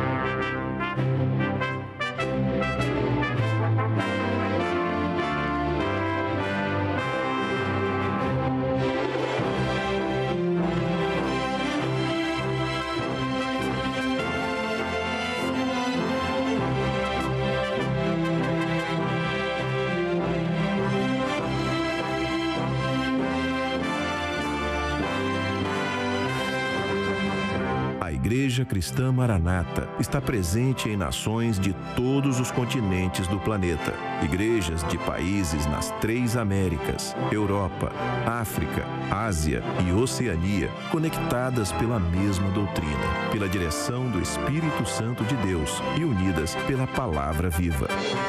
A Igreja Cristã Maranata está presente em nações de todos os continentes do planeta. Igrejas de países nas 3 Américas, Europa, África, Ásia e Oceania, conectadas pela mesma doutrina, pela direção do Espírito Santo de Deus e unidas pela Palavra Viva.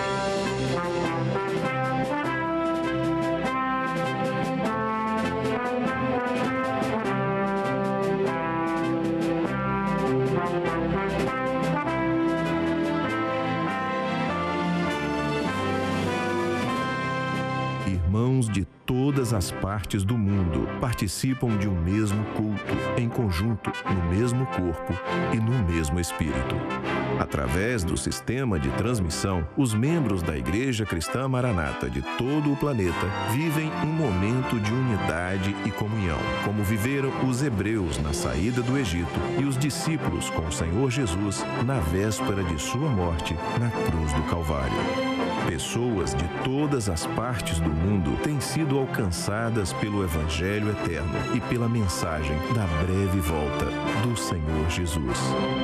Irmãos de todas as partes do mundo participam de um mesmo culto, em conjunto, no mesmo corpo e no mesmo Espírito. Através do sistema de transmissão, os membros da Igreja Cristã Maranata de todo o planeta vivem um momento de unidade e comunhão, como viveram os hebreus na saída do Egito e os discípulos com o Senhor Jesus na véspera de sua morte na cruz do Calvário. Pessoas de todas as partes do mundo têm sido alcançadas pelo Evangelho eterno e pela mensagem da breve volta do Senhor Jesus.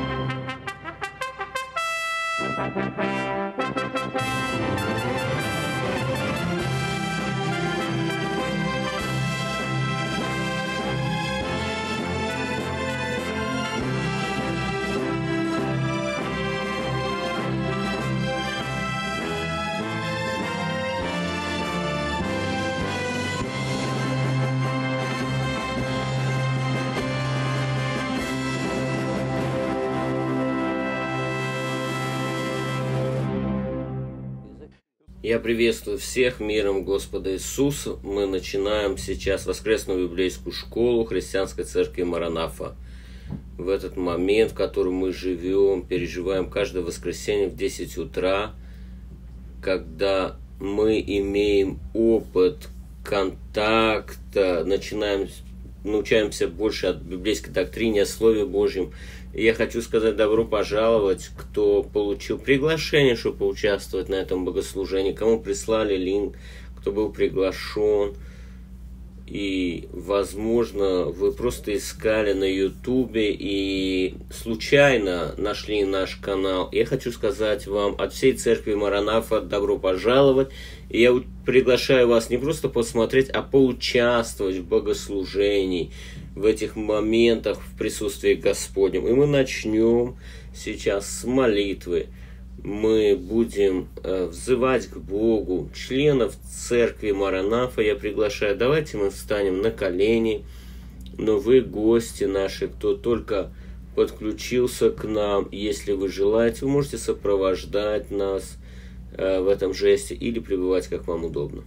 Я приветствую всех миром Господа Иисуса. Мы начинаем сейчас воскресную библейскую школу Христианской Церкви Маранафа. В этот момент, в котором мы живем, переживаем каждое воскресенье в 10 утра, когда мы имеем опыт контакта, научаемся больше от библейской доктрине, о Слове Божьем. И я хочу сказать добро пожаловать, кто получил приглашение, чтобы поучаствовать на этом богослужении, кому прислали линк, кто был приглашен. И, возможно, вы просто искали на Ютубе и случайно нашли наш канал. Я хочу сказать вам от всей церкви Маранафа добро пожаловать. И я приглашаю вас не просто посмотреть, а поучаствовать в богослужении, в этих моментах в присутствии Господнем. И мы начнем сейчас с молитвы. Мы будем взывать к Богу. Членов церкви Маранафа я приглашаю. Давайте мы встанем на колени. Но вы, гости наши, кто только подключился к нам, если вы желаете, вы можете сопровождать нас в этом жесте или пребывать, как вам удобно.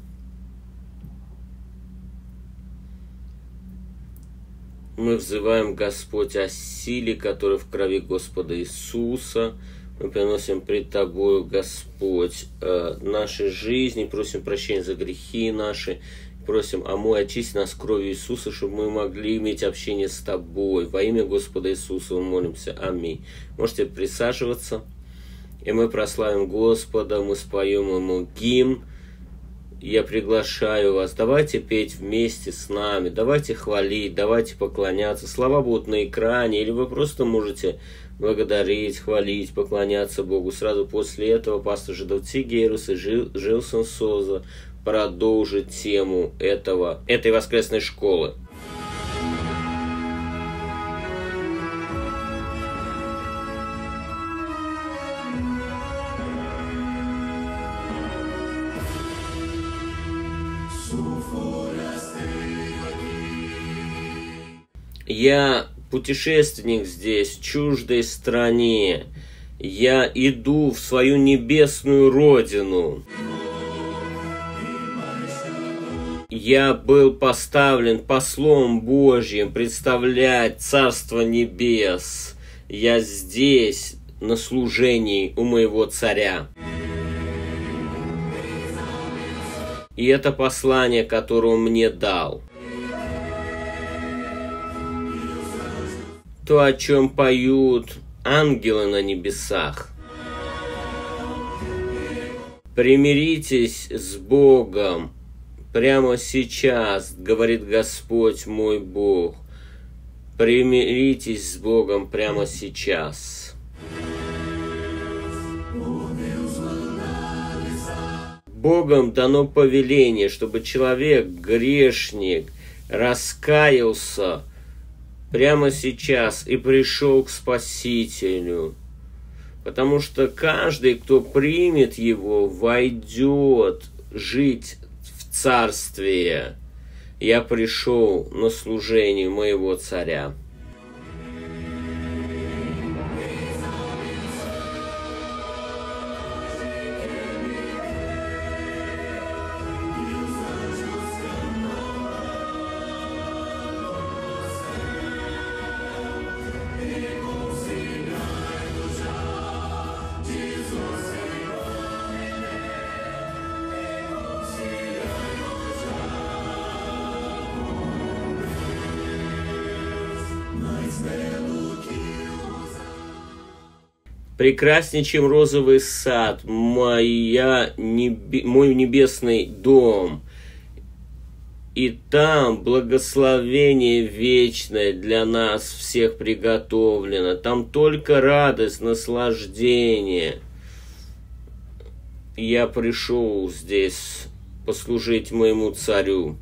Мы взываем, Господь, о силе, которая в крови Господа Иисуса. Мы приносим пред Тобою, Господь, наши жизни, просим прощения за грехи наши, просим, омой, очисти нас кровью Иисуса, чтобы мы могли иметь общение с Тобой. Во имя Господа Иисуса мы молимся. Аминь. Можете присаживаться, и мы прославим Господа, мы споем Ему гимн. Я приглашаю вас, давайте петь вместе с нами, давайте хвалить, давайте поклоняться. Слова будут на экране, или вы просто можете благодарить, хвалить, поклоняться Богу. Сразу после этого пастор Жидовцигерус и Жилсон Соза продолжит тему этой воскресной школы. Я путешественник здесь, в чуждой стране. Я иду в свою небесную родину. Я был поставлен послом Божьим представлять Царство Небес. Я здесь на служении у моего царя. И это послание, которое он мне дал. То, о чем поют ангелы на небесах. Примиритесь с Богом прямо сейчас, говорит Господь мой Бог. Примиритесь с Богом прямо сейчас. Богом дано повеление, чтобы человек, грешник, раскаялся прямо сейчас и пришел к Спасителю. Потому что каждый, кто примет Его, войдет жить в Царствие. Я пришел на служение моего царя. Прекраснее, чем розовый сад, мой небесный дом. И там благословение вечное для нас всех приготовлено. Там только радость, наслаждение. Я пришел здесь послужить моему царю.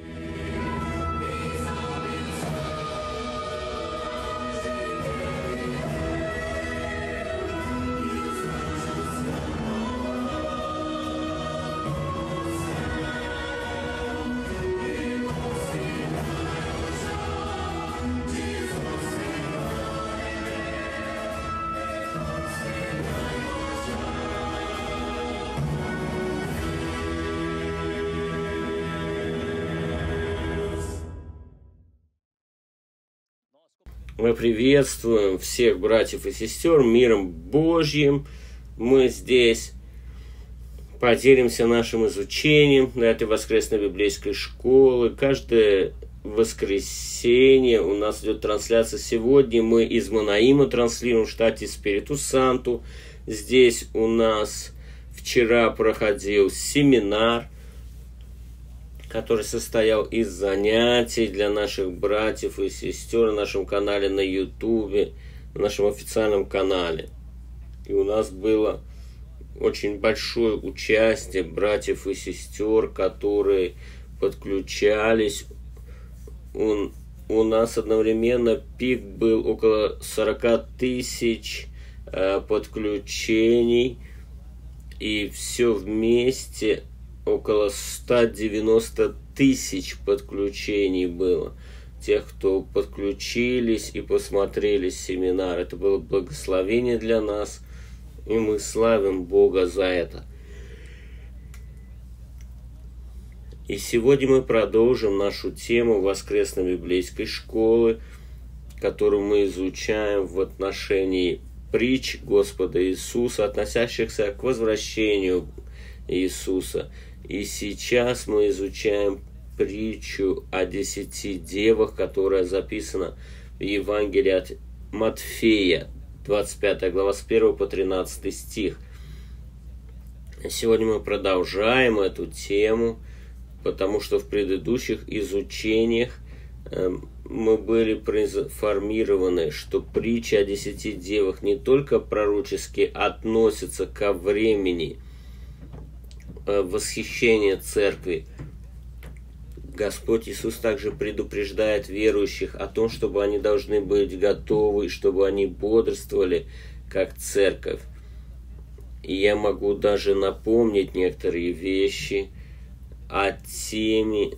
Мы приветствуем всех братьев и сестер миром Божьим. Мы здесь поделимся нашим изучением на этой воскресной библейской школы. Каждое воскресенье у нас идет трансляция. Сегодня мы из Манаима транслируем в штате Спириту Санту. Здесь у нас вчера проходил семинар, который состоял из занятий для наших братьев и сестер на нашем канале на Ютубе, на нашем официальном канале. И у нас было очень большое участие братьев и сестер, которые подключались. У нас одновременно пик был около 40 тысяч подключений, и все вместе около 190 тысяч подключений было. Тех, кто подключились и посмотрели семинар. Это было благословение для нас, и мы славим Бога за это. И сегодня мы продолжим нашу тему воскресной библейской школы, которую мы изучаем в отношении притч Господа Иисуса, относящихся к возвращению Иисуса. И сейчас мы изучаем притчу о 10 девах, которая записана в Евангелии от Матфея, 25 глава, с 1 по 13 стих. Сегодня мы продолжаем эту тему, потому что в предыдущих изучениях мы были проинформированы, что притча о 10 девах не только пророчески относится ко времени восхищения церкви. Господь Иисус также предупреждает верующих о том, чтобы они должны быть готовы, чтобы они бодрствовали, как церковь. И я могу даже напомнить некоторые вещи о теме,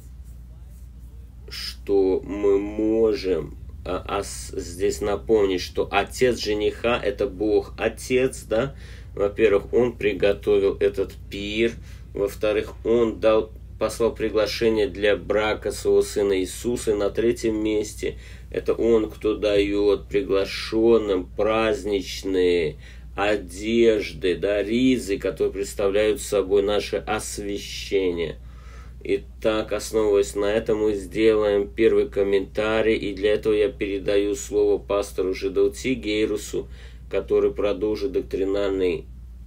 что мы можем здесь напомнить, что отец жениха – это Бог Отец, да? Во-первых, Он приготовил этот пир. Во-вторых, Он послал приглашение для брака своего Сына Иисуса. И на третьем месте это Он, кто дает приглашенным праздничные одежды, да, ризы, которые представляют собой наше освящение. Итак, основываясь на этом, мы сделаем первый комментарий, и для этого я передаю слово пастору Жидауци Гейрусу, который продолжит доктринальное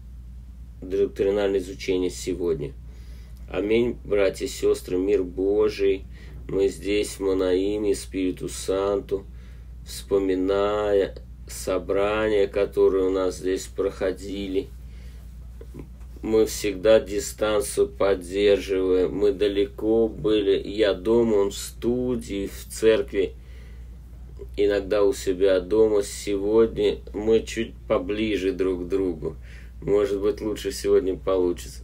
изучение сегодня. Аминь, братья и сестры, мир Божий. Мы здесь в Манаиме, Спириту Санту, вспоминая собрания, которые у нас здесь проходили. Мы всегда дистанцию поддерживаем. Мы далеко были. Я дома, он в студии, в церкви. Иногда у себя дома. Сегодня мы чуть поближе друг к другу. Может быть, лучше сегодня получится.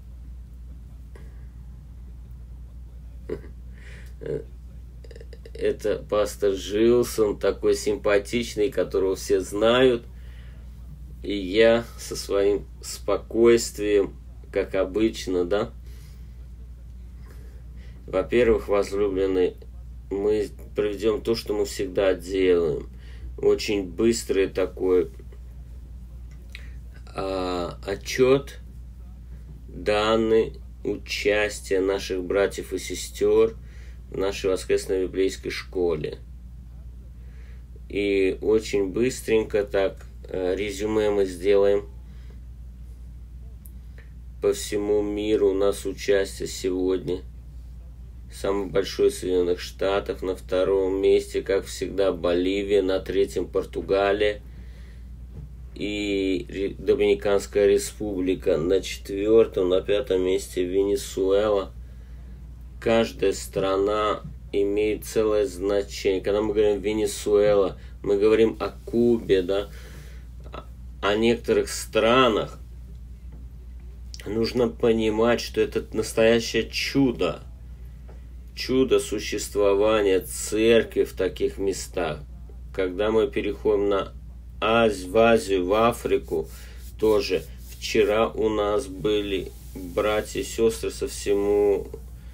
Это пастор Жилсон, такой симпатичный, которого все знают. И я со своим спокойствием, как обычно, да. Во-первых, возлюбленные, мы проведем то, что мы всегда делаем. Очень быстрый такой отчет, данные, участия наших братьев и сестер в нашей воскресной библейской школе. И очень быстренько так резюме мы сделаем. По всему миру у нас участие сегодня. Самый большой в Соединенных Штатах, на втором месте, как всегда, Боливия, на третьем Португалия и Доминиканская Республика, на четвертом, на пятом месте Венесуэла. Каждая страна имеет целое значение. Когда мы говорим Венесуэла, мы говорим о Кубе, да, о некоторых странах. Нужно понимать, что это настоящее чудо. Чудо существования церкви в таких местах. Когда мы переходим в Азию, в Африку, тоже. Вчера у нас были братья и сестры со всему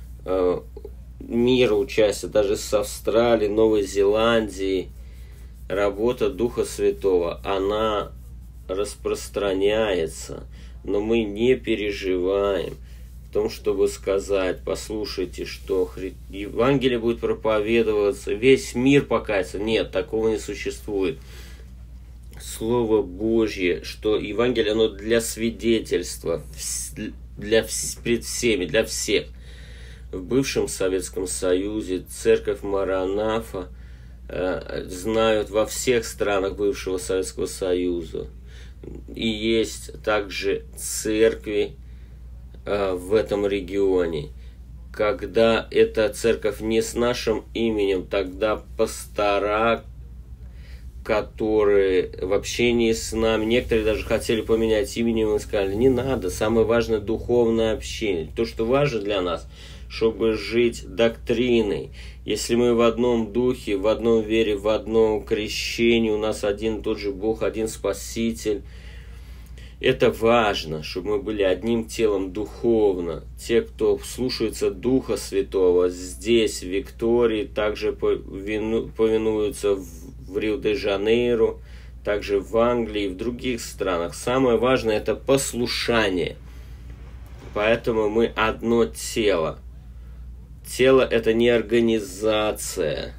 мира участия, даже с Австралии, Новой Зеландии. Работа Духа Святого, она распространяется, но мы не переживаем в том, чтобы сказать: послушайте, что Евангелие будет проповедоваться, весь мир покается. Нет, такого не существует. Слово Божье, что Евангелие, оно для свидетельства, пред всеми, для всех. В бывшем Советском Союзе церковь Маранафа знают во всех странах бывшего Советского Союза. И есть также церкви в этом регионе. Когда эта церковь не с нашим именем, тогда пастора, которые в общении с нами, некоторые даже хотели поменять имя, мы сказали: не надо, самое важное духовное общение. То, что важно для нас, чтобы жить доктриной. Если мы в одном духе, в одном вере, в одном крещении, у нас один и тот же Бог, один Спаситель. Это важно, чтобы мы были одним телом духовно. Те, кто слушается Духа Святого, здесь, в Виктории, также повинуются в Рио-де-Жанейро, также в Англии и в других странах. Самое важное – это послушание. Поэтому мы одно тело. Тело – это не организация.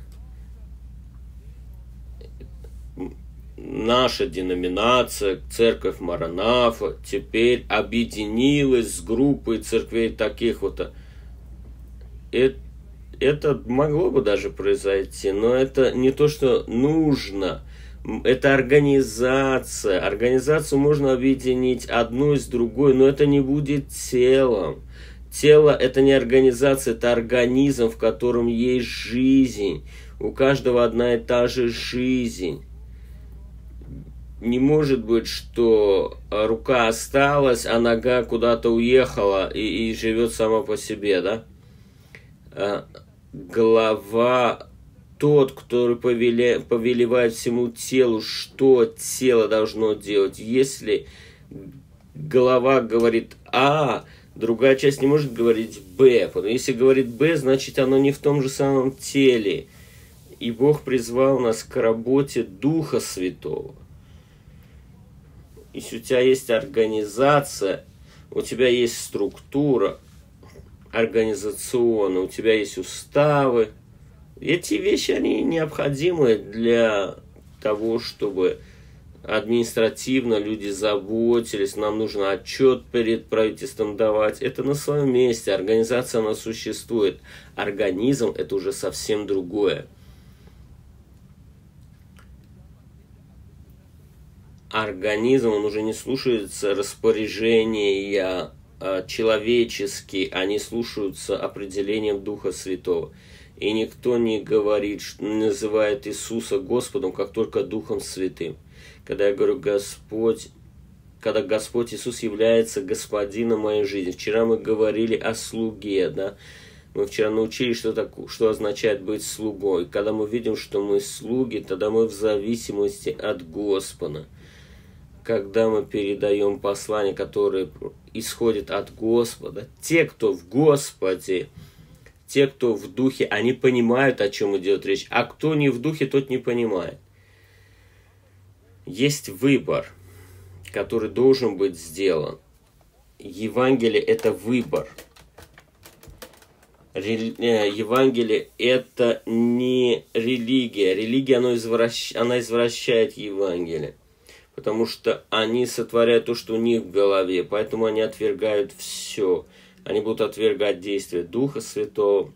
Наша деноминация, церковь Маранафа, теперь объединилась с группой церквей таких вот. Это могло бы даже произойти, но это не то, что нужно. Это организация. Организацию можно объединить одну с другой, но это не будет телом. Тело – это не организация, это организм, в котором есть жизнь. У каждого одна и та же жизнь. Не может быть, что рука осталась, а нога куда-то уехала и живет сама по себе, да? Голова, тот, который повелевает всему телу, что тело должно делать. Если голова говорит А, другая часть не может говорить Б. Если говорит Б, значит оно не в том же самом теле. И Бог призвал нас к работе Духа Святого. если у тебя есть организация, у тебя есть структура организационная, у тебя есть уставы, эти вещи, они необходимы для того, чтобы административно люди заботились, нам нужно отчет перед правительством давать. Это на своем месте, организация, она существует. Организм – это уже совсем другое. Организм, он уже не слушается распоряжения человеческие, они слушаются определением Духа Святого. И никто не говорит, называет Иисуса Господом, как только Духом Святым. Когда я говорю Господь, когда Господь Иисус является Господином моей жизни. Вчера мы говорили о слуге, да? Мы вчера научились, что означает быть слугой. Когда мы видим, что мы слуги, тогда мы в зависимости от Господа. Когда мы передаем послание, которое исходит от Господа, те, кто в Господе, те, кто в духе, они понимают, о чем идет речь, а кто не в духе, тот не понимает. Есть выбор, который должен быть сделан. Евангелие – это выбор. Евангелие – это не религия. Религия, она извращает Евангелие. Потому что они сотворяют то, что у них в голове. Поэтому они отвергают все. Они будут отвергать действия Духа Святого,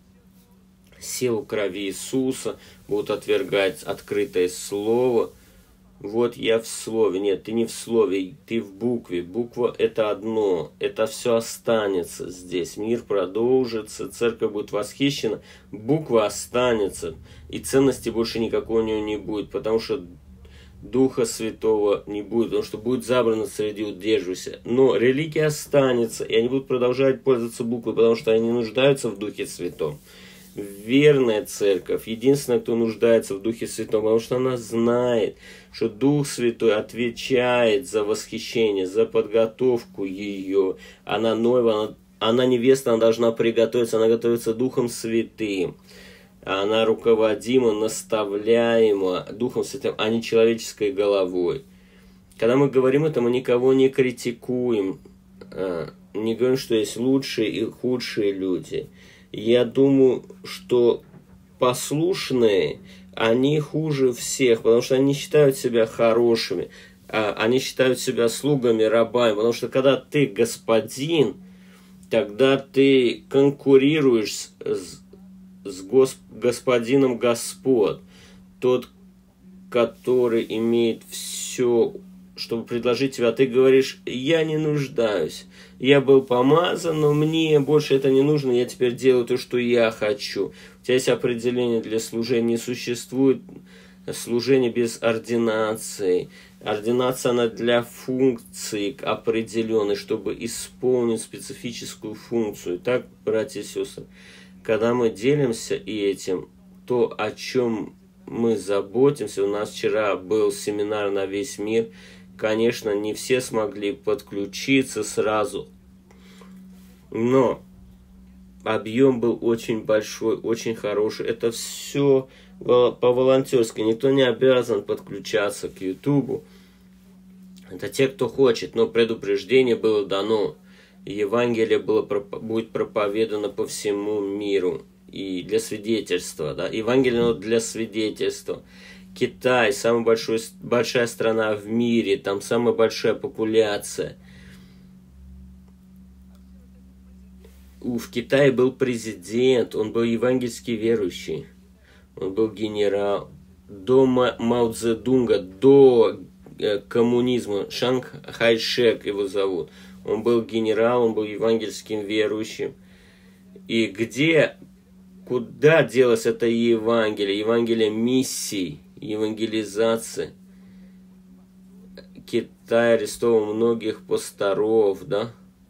силу крови Иисуса, будут отвергать открытое Слово. Вот я в Слове. Нет, ты не в Слове, ты в букве. Буква – это одно. Это все останется здесь. Мир продолжится, церковь будет восхищена. Буква останется. И ценности больше никакой у нее не будет. Потому что Духа Святого не будет, потому что будет забрано среди удерживающихся. Но религия останется, и они будут продолжать пользоваться буквой, потому что они нуждаются в Духе Святом. Верная церковь, единственная, кто нуждается в Духе Святом, потому что она знает, что Дух Святой отвечает за восхищение, за подготовку ее. Она новая, она невеста, она должна приготовиться, она готовится Духом Святым. Она руководима, наставляема Духом Святым, а не человеческой головой. Когда мы говорим это, мы никого не критикуем, не говорим, что есть лучшие и худшие люди. Я думаю, что послушные, они хуже всех, потому что они считают себя хорошими, они считают себя слугами, рабами, потому что когда ты господин, тогда ты конкурируешь с господином Господ, тот, который имеет все, чтобы предложить тебе, а ты говоришь: я не нуждаюсь, я был помазан, но мне больше это не нужно, я теперь делаю то, что я хочу. У тебя есть определение для служения, не существует служения без ординации. Ординация, она для функции определенной, чтобы исполнить специфическую функцию. Так, братья и сестры, когда мы делимся и этим, то, о чем мы заботимся, у нас вчера был семинар на весь мир, конечно, не все смогли подключиться сразу, но объем был очень большой, очень хороший. Это все по-волонтерски, никто не обязан подключаться к Ютубу. Это те, кто хочет, но предупреждение было дано. Евангелие будет проповедано по всему миру и для свидетельства. Да? Евангелие для свидетельства. Китай, самая большая страна в мире, там самая большая популяция. В Китае был президент, он был евангельский верующий, он был генерал. До Мао Цзэдунга, до коммунизма, Чанг Кай-шек его зовут. Он был генерал, он был евангельским верующим. И куда делось это Евангелие? Евангелие миссий, евангелизации. Китай арестовал многих пасторов, да?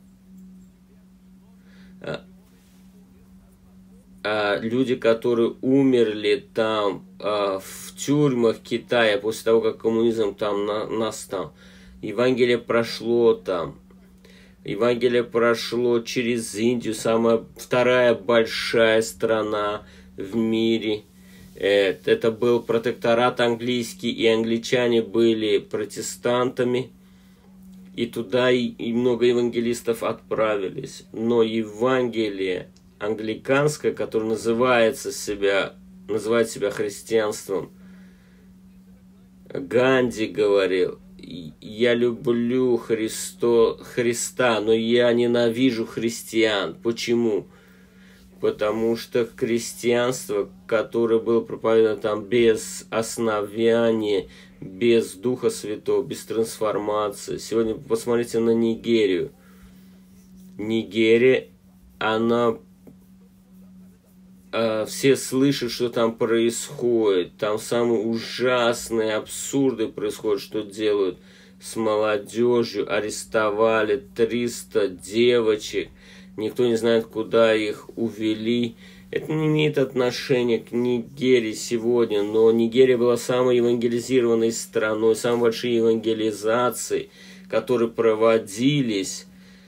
Люди, которые умерли там, в тюрьмах Китая, после того, как коммунизм там настал. Евангелие прошло там. Евангелие прошло через Индию, вторая большая страна в мире. Это был протекторат английский, и англичане были протестантами. и туда и много евангелистов отправились. Но Евангелие англиканское, которое называет себя христианством, Ганди говорил: я люблю Христа, но я ненавижу христиан. Почему? Потому что христианство, которое было проповедано там без основания, без Духа Святого, без трансформации. Сегодня посмотрите на Нигерию. Нигерия, она... все слышат, что там происходит. Там самые ужасные абсурды происходят, что делают с молодежью. Арестовали 300 девочек. Никто не знает, куда их увели. Это не имеет отношения к Нигерии сегодня, но Нигерия была самой евангелизированной страной, самой большой евангелизацией, которые проводились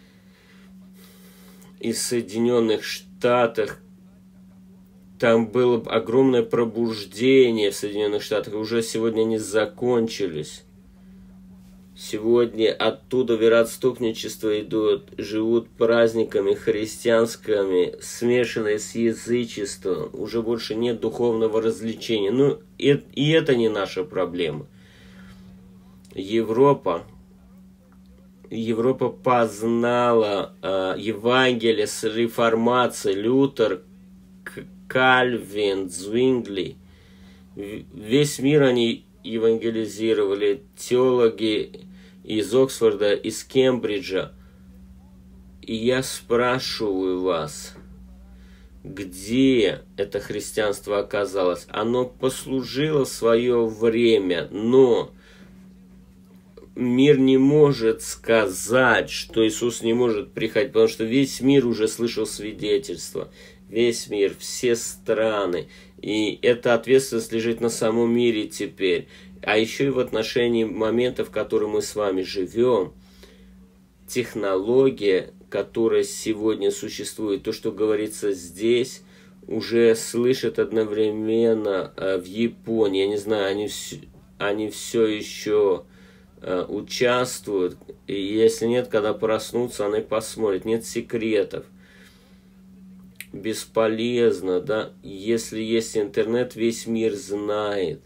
из Соединенных Штатов. Там было огромное пробуждение в Соединенных Штатах, и уже сегодня они закончились. Сегодня оттуда вероотступничество идут, живут праздниками христианскими, смешанные с язычеством. Уже больше нет духовного развлечения. Ну, и это не наша проблема. Европа познала Евангелие с реформацией. Лютер, Кальвин, Звингли. Весь мир они евангелизировали, теологи из Оксфорда, из Кембриджа. И я спрашиваю вас, где это христианство оказалось? Оно послужило в свое время, но мир не может сказать, что Иисус не может приходить, потому что весь мир уже слышал свидетельство. Весь мир, все страны. И эта ответственность лежит на самом мире теперь. А еще и в отношении моментов, в которые мы с вами живем. Технология, которая сегодня существует, то, что говорится здесь, уже слышат одновременно в Японии. Я не знаю, они все еще участвуют. И если нет, когда проснутся, они посмотрят. Нет секретов. Бесполезно, да? Если есть интернет, весь мир знает.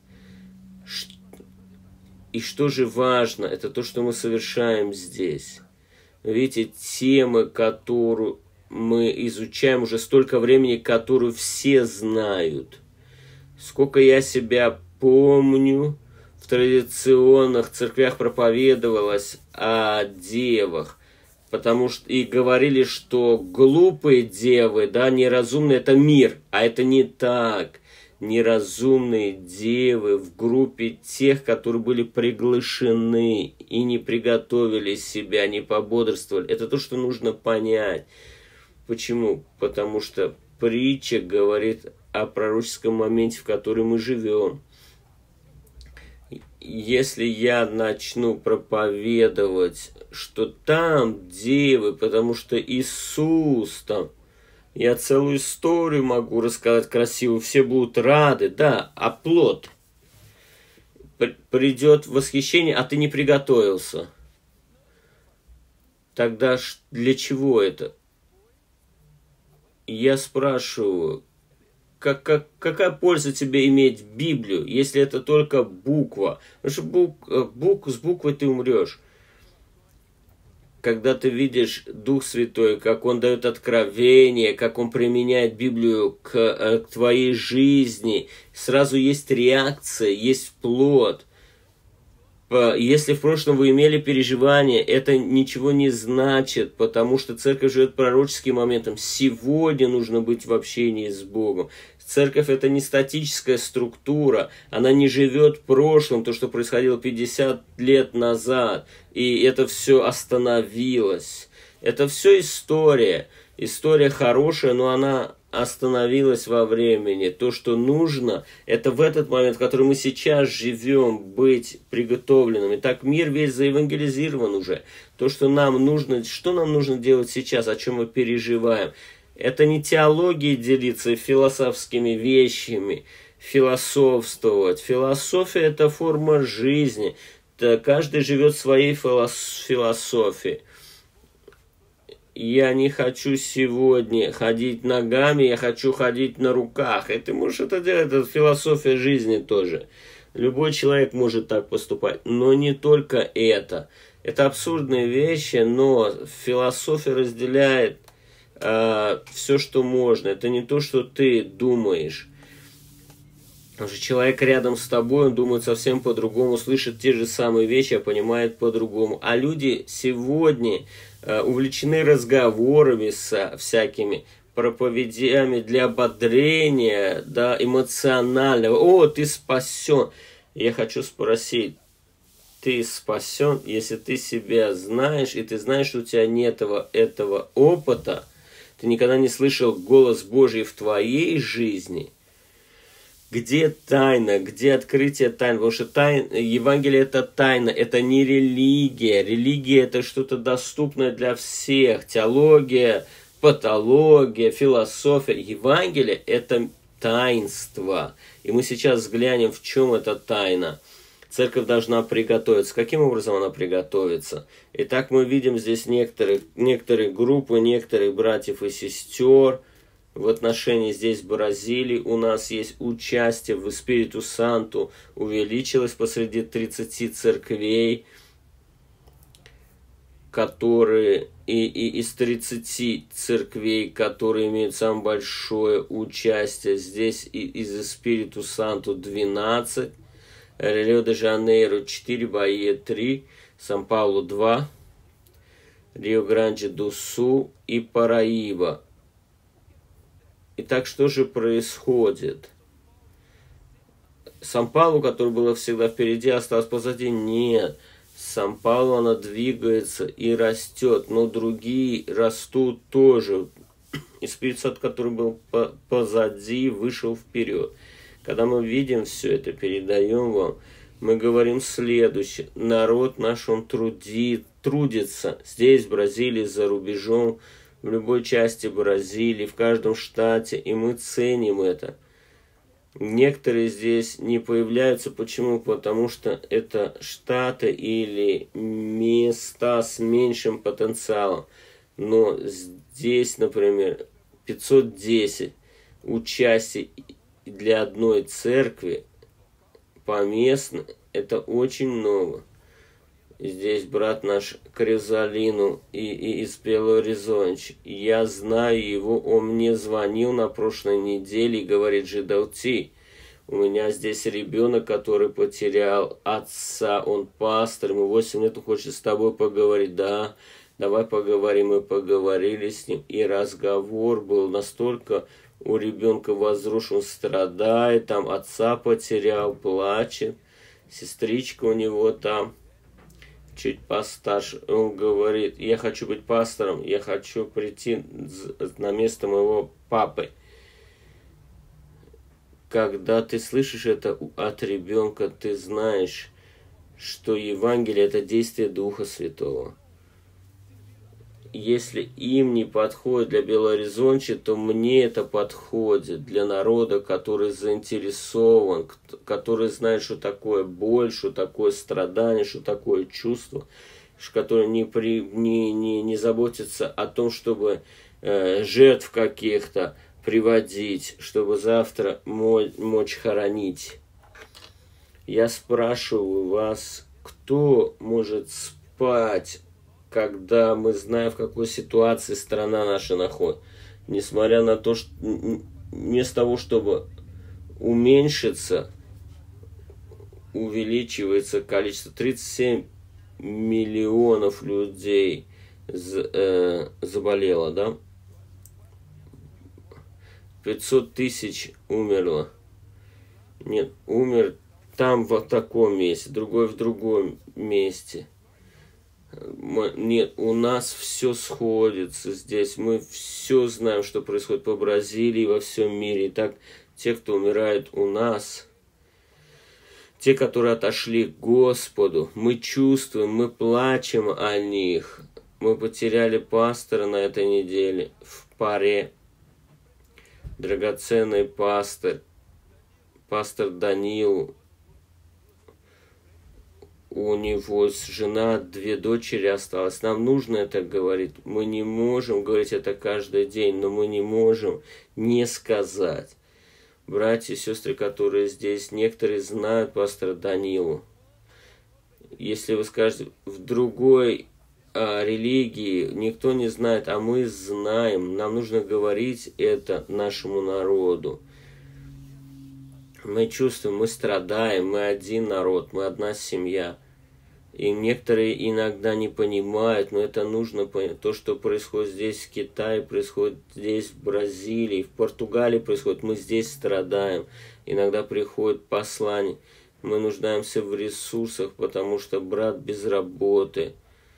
И что же важно, это то, что мы совершаем здесь. Видите, темы, которую мы изучаем уже столько времени, которую все знают. Сколько я себя помню, в традиционных церквях проповедовалось о девах. Потому что и говорили, что глупые девы, да, неразумные, это мир, а это не так. Неразумные девы в группе тех, которые были приглашены и не приготовили себя, не пободрствовали. Это то, что нужно понять. Почему? Потому что притча говорит о пророческом моменте, в который мы живем. Если я начну проповедовать, что там девы, потому что Иисус там, я целую историю могу рассказать красивую, все будут рады, да, а плод придет восхищение, а ты не приготовился. Тогда для чего это? Я спрашиваю, какая польза тебе иметь Библию, если это только буква? Потому что с буквой ты умрешь. Когда ты видишь Дух Святой, как Он дает откровение, как Он применяет Библию к твоей жизни, сразу есть реакция, есть плод. Если в прошлом вы имели переживания, это ничего не значит, потому что церковь живет пророческим моментом. Сегодня нужно быть в общении с Богом. Церковь – это не статическая структура, она не живет в прошлом, то, что происходило 50 лет назад, и это все остановилось. Это все история. История хорошая, но она остановилась во времени. То, что нужно, это в этот момент, в который мы сейчас живем, быть приготовленным. Итак, мир весь заевангелизирован уже. То, что нам нужно делать сейчас, о чем мы переживаем. Это не теологией делиться философскими вещами, философствовать. Философия – это форма жизни. каждый живет своей философией. Я не хочу сегодня ходить ногами, я хочу ходить на руках. И ты можешь это делать, это философия жизни тоже. Любой человек может так поступать, но не только это. Это абсурдные вещи, но философия разделяет все, что можно. Это не то, что ты думаешь. Потому что человек рядом с тобой, он думает совсем по-другому, слышит те же самые вещи, а понимает по-другому. А люди сегодня увлечены разговорами с всякими проповедями для ободрения, да, эмоционального. О, ты спасен. Я хочу спросить, ты спасен, если ты себя знаешь, и ты знаешь, что у тебя нет этого опыта, ты никогда не слышал голос Божий в твоей жизни. Где тайна, где открытие тайн? Потому что Евангелие это тайна, это не религия. Религия это что-то доступное для всех. Теология, патология, философия. Евангелие это таинство. И мы сейчас взглянем, в чем эта тайна. Церковь должна приготовиться. Каким образом она приготовится? Итак, мы видим здесь некоторые группы, некоторых братьев и сестер. В отношении здесь Бразилии у нас есть участие в Espírito Santo, увеличилось посреди 30 церквей, которые из 30 церквей, которые имеют самое большое участие, здесь из Espírito Santo 12, Рио-де-Жанейро 4, Бахия 3, Сан-Паулу 2, Рио-Гранди-ду-Сул и Параиба. Итак, что же происходит? Сан-Паулу, который было всегда впереди, осталось позади? Нет. Сан-Паулу, она двигается и растет, но другие растут тоже. Espírito Santo, который был позади, вышел вперед. Когда мы видим все это, передаем вам, мы говорим следующее. Народ наш, он трудится здесь, в Бразилии, за рубежом, в любой части Бразилии, в каждом штате, и мы ценим это. Некоторые здесь не появляются. Почему? Потому что это штаты или места с меньшим потенциалом. Но здесь, например, 510 участий для одной церкви поместно, это очень много. Здесь брат наш Кризалину из Бело-Оризонти. Я знаю его, он мне звонил на прошлой неделе и говорит: Жидаути, у меня здесь ребенок, который потерял отца, он пастор, ему 8 лет, он хочет с тобой поговорить. Да, давай поговорим. Мы поговорили с ним, и разговор был настолько у ребенка возрушен, страдает, там отца потерял, плачет, сестричка у него там чуть постарше, он говорит: я хочу быть пастором, я хочу прийти на место моего папы. Когда ты слышишь это от ребенка, ты знаешь, что Евангелие это действие Духа Святого. Если им не подходит для Бело-Оризонти, то мне это подходит для народа, который заинтересован, который знает, что такое боль, что такое страдание, что такое чувство, который не заботится о том, чтобы жертв каких-то приводить, чтобы завтра мочь хоронить. Я спрашиваю вас, кто может спать, когда мы знаем, в какой ситуации страна наша находится, несмотря на то, что вместо того, чтобы уменьшиться, увеличивается количество. 37 миллионов людей заболело, да? 500 тысяч умерло. Нет, умер там в таком месте, другой в другом месте. Нет, у нас все сходится здесь. Мы все знаем, что происходит по Бразилии и во всем мире. Итак, те, кто умирает у нас, те, которые отошли к Господу, мы чувствуем, мы плачем о них. Мы потеряли пастора на этой неделе в Паре. Драгоценный пастор Данил у него жена, 2 дочери осталось. Нам нужно это говорить. Мы не можем говорить это каждый день, но мы не можем не сказать. Братья и сестры, которые здесь, некоторые знают пастора Данилу. Если вы скажете, в другой религии никто не знает, а мы знаем, нам нужно говорить это нашему народу. Мы чувствуем, мы страдаем, мы один народ, мы одна семья. И некоторые иногда не понимают, но это нужно понять. То, что происходит здесь в Китае, происходит здесь в Бразилии, в Португалии происходит, мы здесь страдаем. Иногда приходит послание. Мы нуждаемся в ресурсах, потому что брат без работы.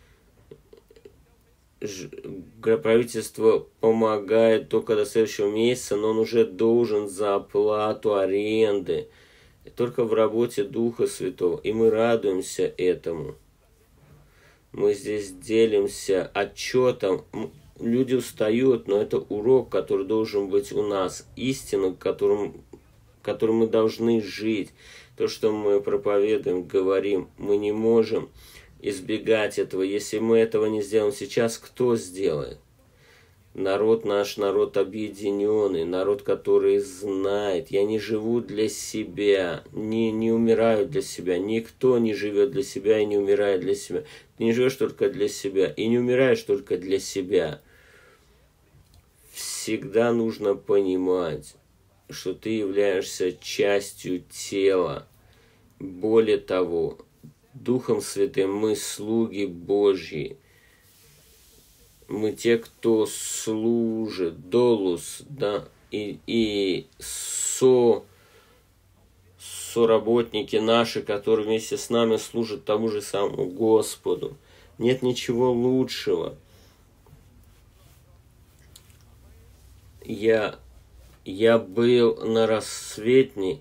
Правительство помогает только до следующего месяца, но он уже должен за оплату аренды. Только в работе Духа Святого. И мы радуемся этому. Мы здесь делимся отчетом. Люди устают, но это урок, который должен быть у нас. Истину, которым мы должны жить. То, что мы проповедуем, говорим, мы не можем избегать этого. Если мы этого не сделаем сейчас, кто сделает? Народ наш, народ объединенный, народ, который знает. Я не живу для себя, не умираю для себя. Никто не живет для себя и не умирает для себя. Ты не живешь только для себя и не умираешь только для себя. Всегда нужно понимать, что ты являешься частью тела. Более того, Духом Святым мы слуги Божьи. Мы те, кто служит, долус, да, и соработники наши, которые вместе с нами служат тому же самому Господу. Нет ничего лучшего. Я был на рассвете,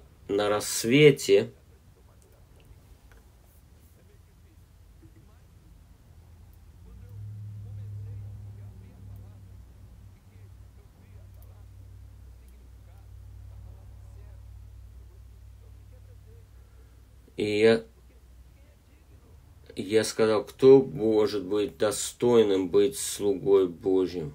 и я сказал, кто может быть достойным быть слугой Божьим?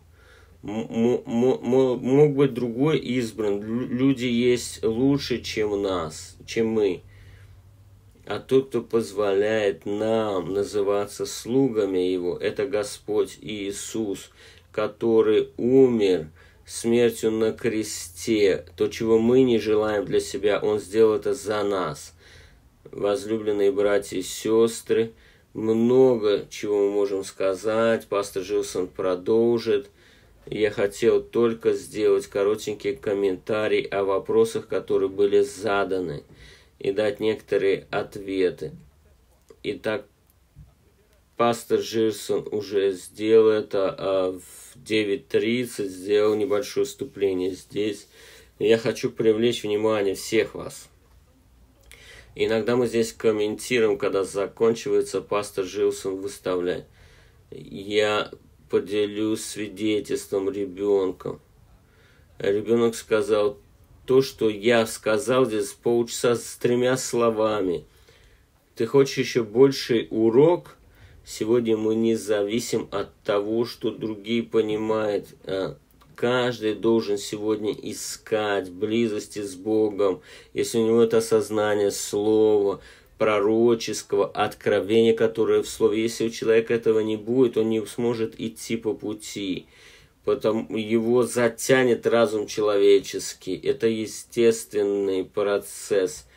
Мог быть другой избран. Люди есть лучше, чем нас, чем мы. А тот, кто позволяет нам называться слугами Его, это Господь Иисус, который умер смертью на кресте. То, чего мы не желаем для себя, Он сделал это за нас. Возлюбленные братья и сестры, много чего мы можем сказать. Пастор Жилсон продолжит. Я хотел только сделать коротенький комментарий о вопросах, которые были заданы, и дать некоторые ответы. Итак, пастор Жилсон уже сделал это в 9:30, сделал небольшое вступление здесь. Я хочу привлечь внимание всех вас. Иногда мы здесь комментируем, когда заканчивается, пастор Жилсон выставляет. Я поделюсь свидетельством ребенка. Ребенок сказал то, что я сказал здесь полчаса с 3 словами. Ты хочешь еще больший урок? Сегодня мы не зависим от того, что другие понимают. Каждый должен сегодня искать близости с Богом, если у него это осознание слова, пророческого откровения, которое в слове. Если у человека этого не будет, он не сможет идти по пути. Потому его затянет разум человеческий. Это естественный процесс.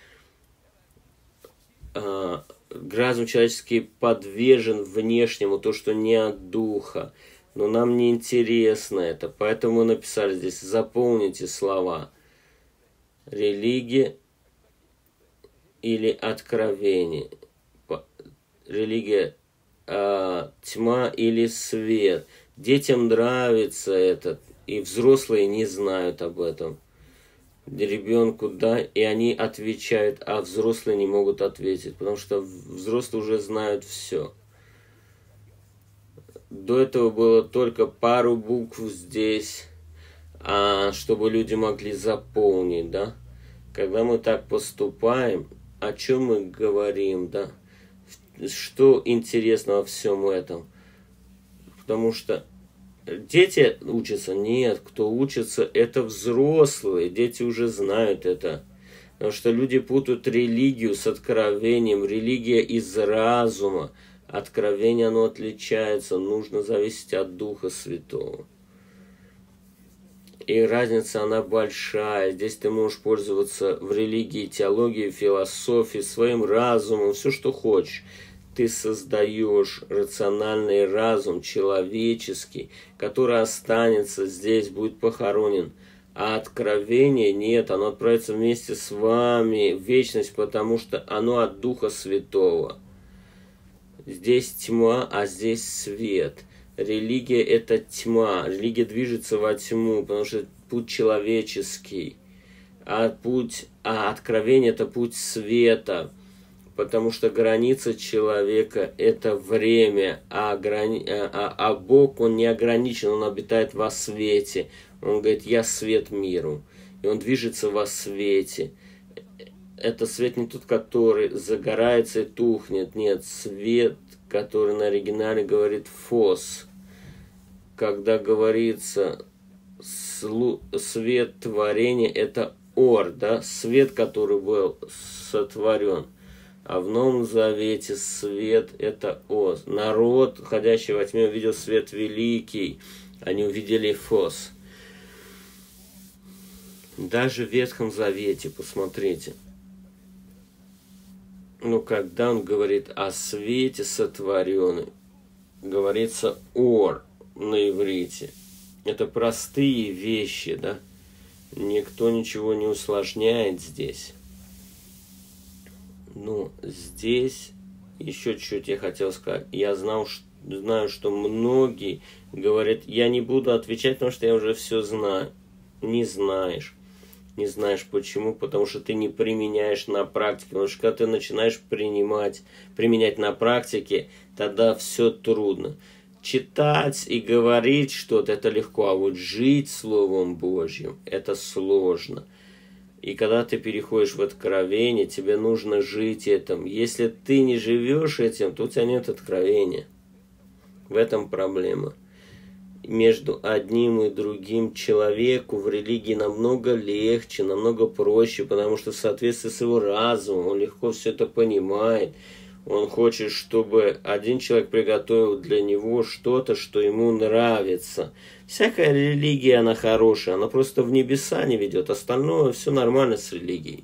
Разум человеческий подвержен внешнему, то, что не от духа. Но нам не интересно это, поэтому мы написали здесь, заполните слова. Религия или откровение. Религия, тьма или свет. Детям нравится это, и взрослые не знают об этом. Ребенку, да, и они отвечают, а взрослые не могут ответить, потому что взрослые уже знают все. До этого было только пару букв здесь, чтобы люди могли заполнить, да. Когда мы так поступаем, о чем мы говорим, да? что интересно во всем этом? Потому что дети учатся? Нет, кто учится, это взрослые. Дети уже знают это. Потому что люди путают религию с откровением. Религия из разума. Откровение, оно отличается. Нужно зависеть от Духа Святого. И разница, она большая. Здесь ты можешь пользоваться в религии, теологии, философии, своим разумом, все, что хочешь. Ты создаешь рациональный разум, человеческий, который останется здесь, будет похоронен. А откровение нет, оно отправится вместе с вами в вечность, потому что оно от Духа Святого. Здесь тьма, а здесь свет. Религия – это тьма. Религия движется во тьму, потому что это путь человеческий. А откровение – это путь света. Потому что граница человека – это время, а Бог, Он не ограничен, Он обитает во свете. Он говорит: «Я свет миру». И Он движется во свете. Это свет не тот, который загорается и тухнет. Нет, свет, который на оригинале говорит «фос». Когда говорится свет творения, это ор, да, свет, который был сотворен. А в Новом Завете свет это оз. Народ, ходящий во тьме, увидел свет великий. Они увидели фос. Даже в Ветхом Завете, посмотрите. Ну, когда он говорит о свете сотворенный, говорится ор на иврите. Это простые вещи, да? Никто ничего не усложняет здесь. Ну, здесь еще чуть-чуть я хотел сказать. Я знаю, что многие говорят: я не буду отвечать, потому что я уже все знаю. Не знаешь. Не знаешь почему? Потому что ты не применяешь на практике. Потому что когда ты начинаешь применять на практике, тогда все трудно. Читать и говорить что-то — это легко, а вот жить Словом Божьим — это сложно. И когда ты переходишь в откровение, тебе нужно жить этим. Если ты не живешь этим, то у тебя нет откровения. В этом проблема. Между одним и другим человеку в религии намного легче, намного проще, потому что в соответствии с его разумом он легко все это понимает. Он хочет, чтобы один человек приготовил для него что-то, что ему нравится. Всякая религия, она хорошая, она просто в небеса не ведет. Остальное все нормально с религией.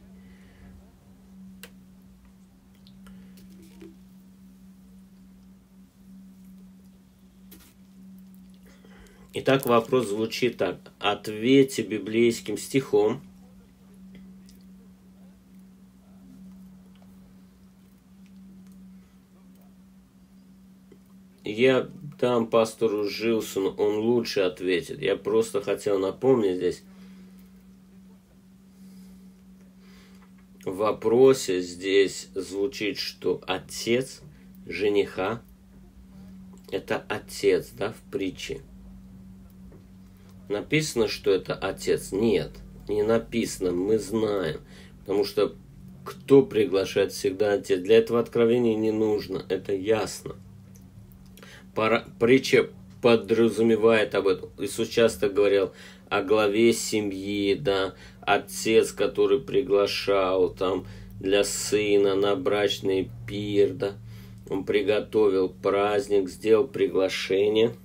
Итак, вопрос звучит так. Ответьте библейским стихом. Я дам пастору Жилсону, он лучше ответит. Я просто хотел напомнить здесь. В вопросе здесь звучит, что отец жениха – это отец, да, в притче. Написано, что это отец? Нет, не написано, мы знаем. Потому что кто приглашает, всегда отец. Для этого откровения не нужно, это ясно. Притча подразумевает об этом. Иисус часто говорил о главе семьи, да, отец, который приглашал там для сына на брачный пир, да. Он приготовил праздник, сделал приглашение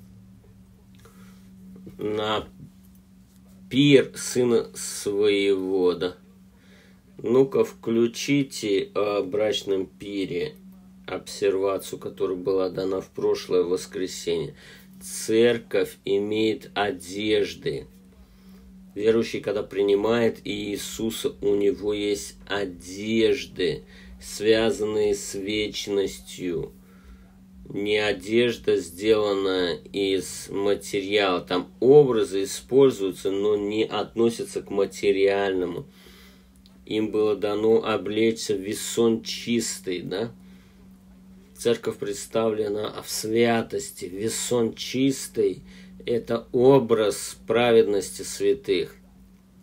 на пир сына своего, да. Ну-ка, включите о брачном пире обсервацию, которая была дана в прошлое воскресенье. Церковь имеет одежды. Верующий, когда принимает Иисуса, у него есть одежды, связанные с вечностью. Не одежда, сделанная из материала. Там образы используются, но не относятся к материальному. Им было дано облечься в весон чистый, да? Церковь представлена в святости. Весон чистый – это образ праведности святых.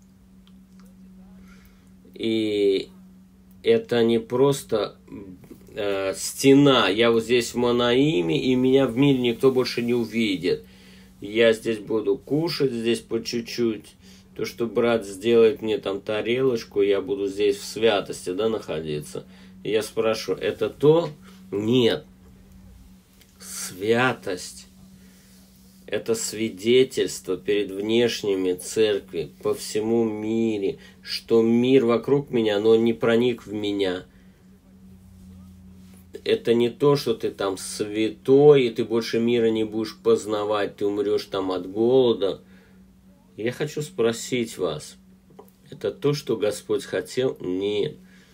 И это не просто стена. Я вот здесь в Манаиме, и меня в мире никто больше не увидит. Я здесь буду кушать, здесь по чуть-чуть. То, что брат сделает мне там тарелочку, я буду здесь в святости, да, находиться. И я спрашиваю, это то? Нет. Святость. Это свидетельство перед внешними церкви по всему мире, что мир вокруг меня, но он не проник в меня. Это не то, что ты там святой, и ты больше мира не будешь познавать, ты умрешь там от голода. Я хочу спросить вас, это то, что Господь хотел? Нет.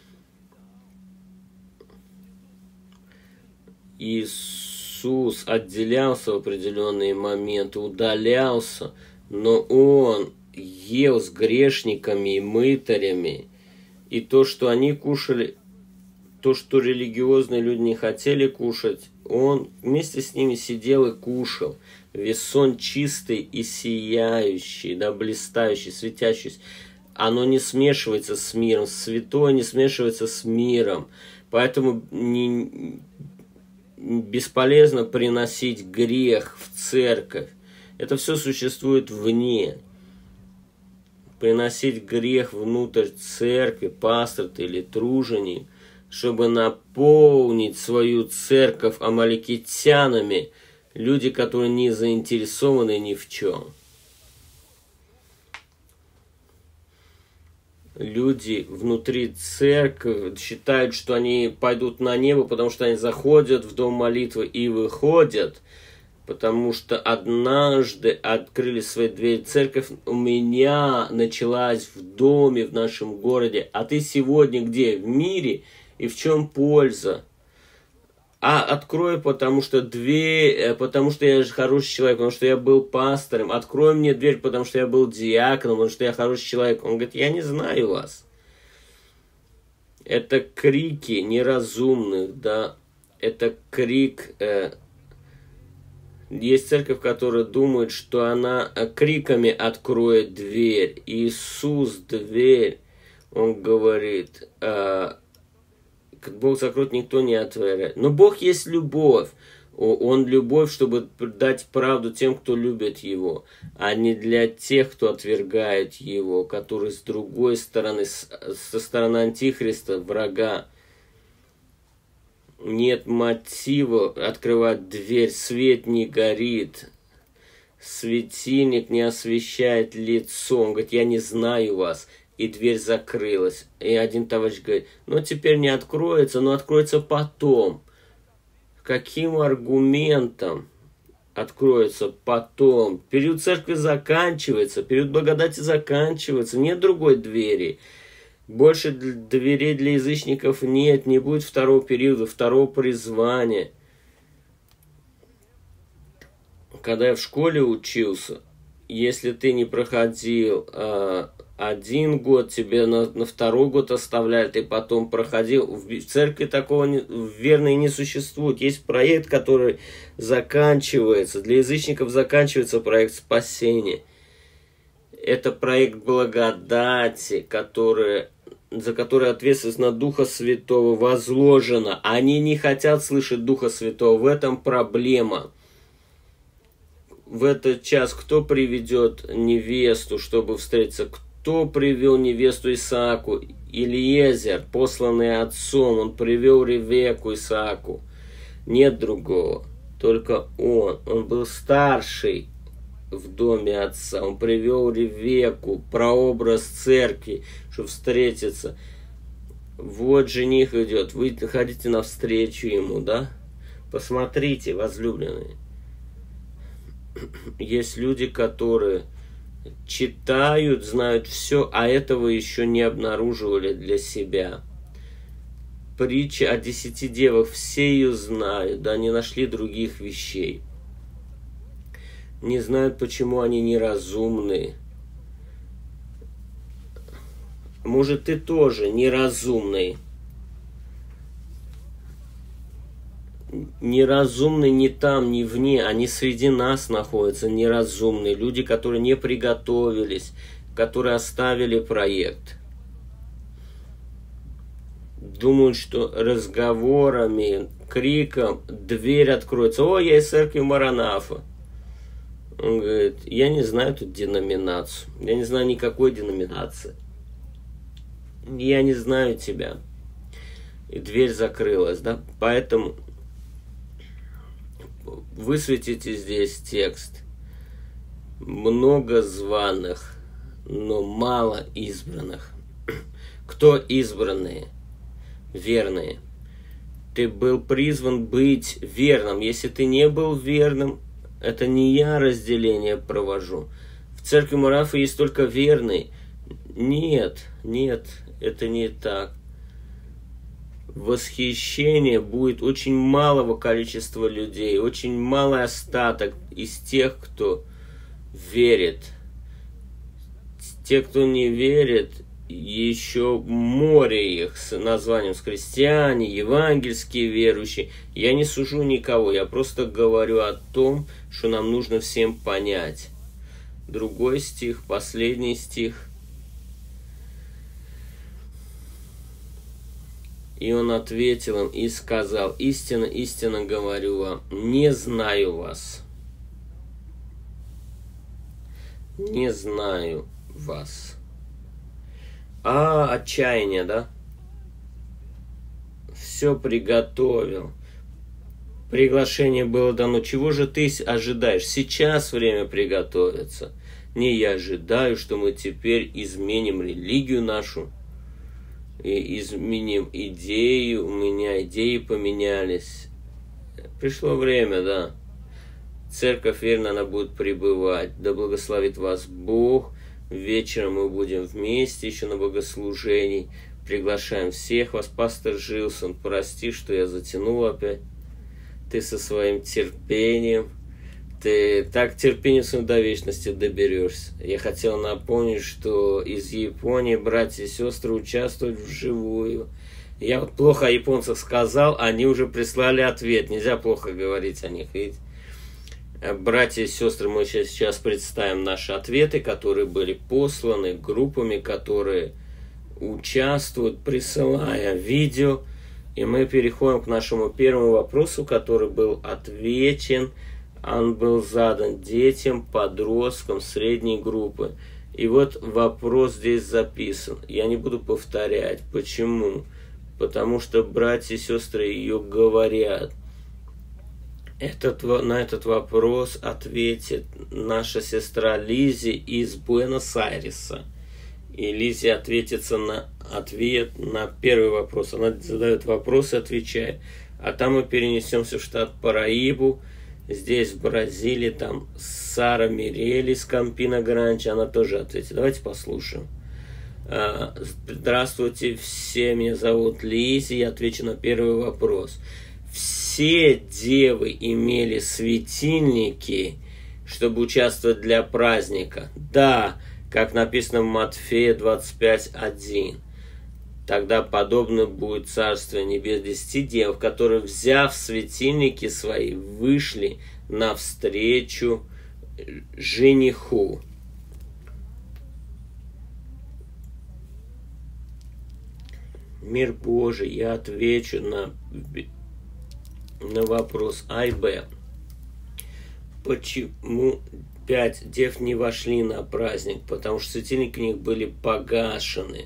Иисус отделялся в определенные моменты, удалялся, но Он ел с грешниками и мытарями. И то, что они кушали, то, что религиозные люди не хотели кушать, Он вместе с ними сидел и кушал. Весон чистый и сияющий, да, блистающий, светящийся. Оно не смешивается с миром, святое не смешивается с миром. Поэтому бесполезно приносить грех в церковь. Это все существует вне. Приносить грех внутрь церкви, пастор ты или труженик, чтобы наполнить свою церковь амаликитянами, люди, которые не заинтересованы ни в чем. Люди внутри церкви считают, что они пойдут на небо, потому что они заходят в дом молитвы и выходят, потому что однажды открыли свои двери. Церковь у меня началась в доме в нашем городе, а ты сегодня где? В мире? И в чем польза? А открой, потому что я же хороший человек, потому что я был пастором. Открой мне дверь, потому что я был диаконом, потому что я хороший человек. Он говорит, я не знаю вас. Это крики неразумных, да. Это крик. Есть церковь, которая думает, что она криками откроет дверь. Иисус дверь. Он говорит... Бог закроет, никто не отворяет. Но Бог есть любовь. Он любовь, чтобы дать правду тем, кто любит Его, а не для тех, кто отвергает Его, которые с другой стороны, со стороны Антихриста, врага. Нет мотива открывать дверь, свет не горит, светильник не освещает лицо. Он говорит, я не знаю вас. И дверь закрылась. И один товарищ говорит, ну теперь не откроется, но откроется потом. Каким аргументом откроется потом? Период церкви заканчивается, период благодати заканчивается, нет другой двери. Больше дверей для язычников нет, не будет второго периода, второго призвания. Когда я в школе учился, если ты не проходил... 1 год тебе на второй год оставляли, ты потом проходил. В церкви такого верно и не существует. Есть проект, который заканчивается. Для язычников заканчивается проект спасения. Это проект благодати, за который ответственность на Духа Святого возложена. Они не хотят слышать Духа Святого. В этом проблема. В этот час кто приведет невесту, чтобы встретиться? Кто привел невесту Исааку? Илиезер, посланный отцом, он привел Ревекку Исааку. Нет другого, только он. Он был старший в доме отца. Он привел Ревекку, прообраз церкви, чтобы встретиться. Вот жених идет, вы ходите навстречу ему, да? Посмотрите, возлюбленные. Есть люди, которые читают, знают все, а этого еще не обнаруживали для себя. Притча о 10 девах, все ее знают, да, не нашли других вещей. Не знают, почему они неразумны. Может, ты тоже неразумный. Неразумные не там, не вне, они среди нас находятся, неразумные. Люди, которые не приготовились, которые оставили проект. думают, что разговорами, криком дверь откроется. О, я из церкви Маранафа. Он говорит, я не знаю тут деноминацию. Я не знаю никакой деноминации. Я не знаю тебя. И дверь закрылась, да? Поэтому высветите здесь текст. Много званых, но мало избранных. Кто избранные? Верные. Ты был призван быть верным. Если ты не был верным, это не я разделение провожу. В церкви Маранафа есть только верные. Нет, это не так. Восхищение будет очень малого количества людей, очень малый остаток из тех, кто верит. Те, кто не верит, еще море их с названием христиане, евангельские верующие. Я не сужу никого, я просто говорю о том, что нам нужно всем понять. Другой стих, последний стих. И он ответил им и сказал, истинно, истинно говорю вам, не знаю вас. Не знаю вас. Отчаяние, да? Все приготовил. Приглашение было дано. Чего же ты ожидаешь? Сейчас время приготовиться. Не, я ожидаю, что мы теперь изменим религию нашу. И изменим идею. У меня идеи поменялись. Пришло время, да. Церковь, верно, она будет пребывать. Да благословит вас Бог. Вечером мы будем вместе еще на богослужении. Приглашаем всех вас. Пастор Жилсон, прости, что я затянул опять. Ты со своим терпением. Ты так терпением своим до вечности доберешься. Я хотел напомнить, что из Японии братья и сестры участвуют вживую. Я вот плохо о японцах сказал, они уже прислали ответ. Нельзя плохо говорить о них, видите? Братья и сестры, мы сейчас представим наши ответы, которые были посланы группами, которые участвуют, присылая видео. И мы переходим к нашему первому вопросу, который был отвечен. Он был задан детям, подросткам, средней группы. И вот вопрос здесь записан. Я не буду повторять. Почему? Потому что братья и сестры ее говорят. На этот вопрос ответит наша сестра Лизи из Буэнос-Айреса. И Лизи ответится на ответ на первый вопрос. Она задает вопрос и отвечает. А там мы перенесемся в штат Параибу. Здесь, в Бразилии, там Сара Мирель из Кампина-Гранчи. Она тоже ответит. Давайте послушаем. Здравствуйте все, меня зовут Лизи. Я отвечу на первый вопрос. Все девы имели светильники, чтобы участвовать для праздника? Да, как написано в Матфея 25:1. Тогда подобно будет Царствие Небес 10 дев, которые, взяв светильники свои, вышли навстречу жениху. Мир Божий, я отвечу на вопрос А и Б. Почему 5 дев не вошли на праздник? Потому что светильники у них были погашены.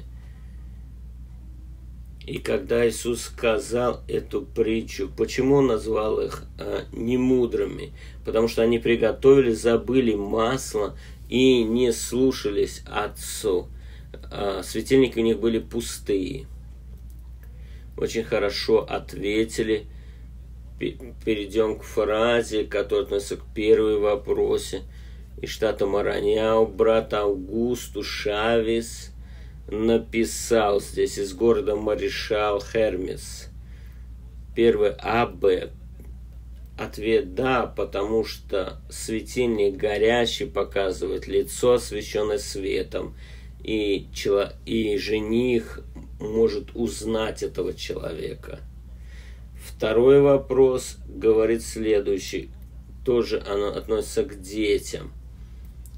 И когда Иисус сказал эту притчу, почему Он назвал их немудрыми? Потому что они приготовили, забыли масло и не слушались Отцу. Светильники у них были пустые. Очень хорошо ответили. Перейдем к фразе, которая относится к первому вопросе. Из штата Мараньяу брат Аугусту Шавес написал здесь из города Маришал Хермес. Первый АБ. Ответ да, потому что светильник горящий показывает лицо, освещенное светом. И жених может узнать этого человека. Второй вопрос говорит следующий. Тоже оно относится к детям.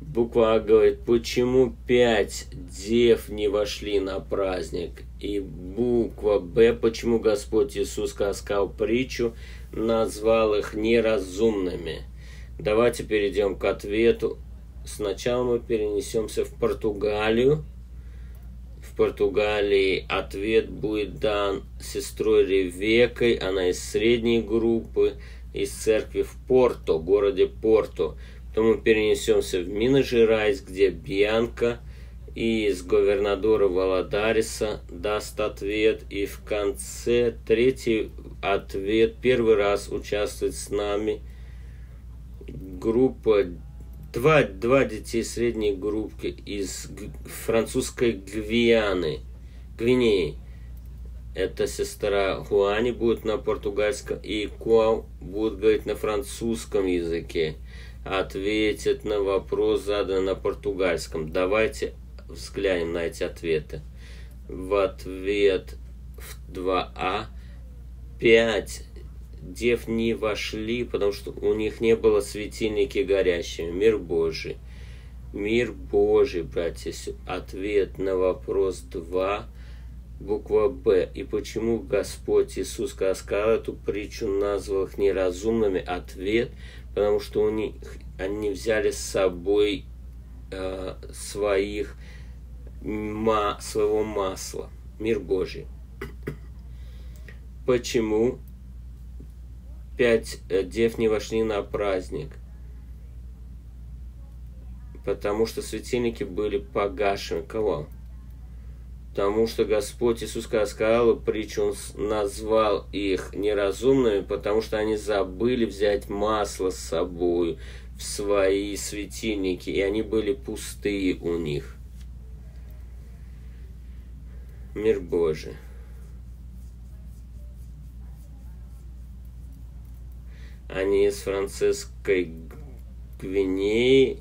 Буква А говорит, почему 5 дев не вошли на праздник? И буква Б, почему Господь Иисус сказал притчу, назвал их неразумными? Давайте перейдем к ответу. Сначала мы перенесемся в Португалию. В Португалии ответ будет дан сестрой Ревекой. Она из средней группы, из церкви в Порто, городе Порто. Потом мы перенесемся в Минас-Жерайс, где Бьянка из говернадора Валадариса даст ответ. И в конце третий ответ. Первый раз участвует с нами группа, два детей средней группы из французской Гвианы, Гвинеи. Это сестра Хуани будет на португальском, и Куау будет говорить на французском языке. Ответит на вопрос, заданный на португальском. Давайте взглянем на эти ответы. В ответ в 2А 5 дев не вошли, потому что у них не было светильники горящими. Мир Божий. Мир Божий, братья. Ответ на вопрос 2. Буква Б. И почему Господь Иисус, когда сказал эту притчу, назвал их неразумными? Ответ. Потому что они взяли с собой своего масла. Мир Божий. Почему 5 дев не вошли на праздник? Потому что светильники были погашены. Кого? Потому что Господь Иисус, когда сказал притчу, Он назвал их неразумными, потому что они забыли взять масло с собой в свои светильники, и они были пустые у них. Мир Божий. Они из французской Гвинеи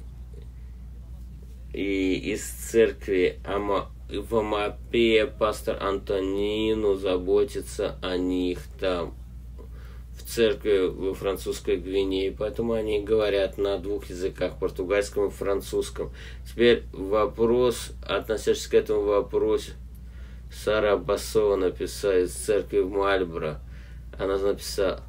и из церкви в Амапе пастор Антонину заботится о них там, в церкви во французской Гвинее. Поэтому они говорят на 2 языках, португальском и французском. Теперь вопрос, относящийся к этому вопросу, Сара Басова написала из церкви в Мальборо. Она написала: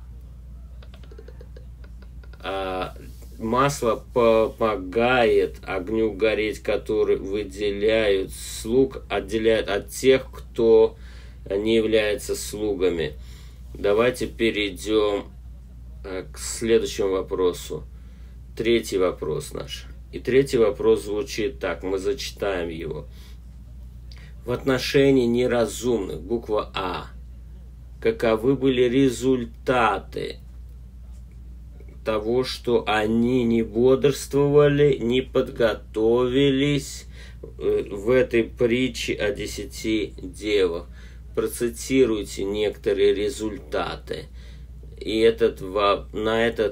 масло помогает огню гореть, который выделяют слуг, отделяет от тех, кто не является слугами. Давайте перейдем к следующему вопросу. Третий вопрос наш. И третий вопрос звучит так, мы зачитаем его. В отношении неразумных, буква А, каковы были результаты того, что они не бодрствовали, не подготовились в этой притче о 10 девах? Процитируйте некоторые результаты. И на этот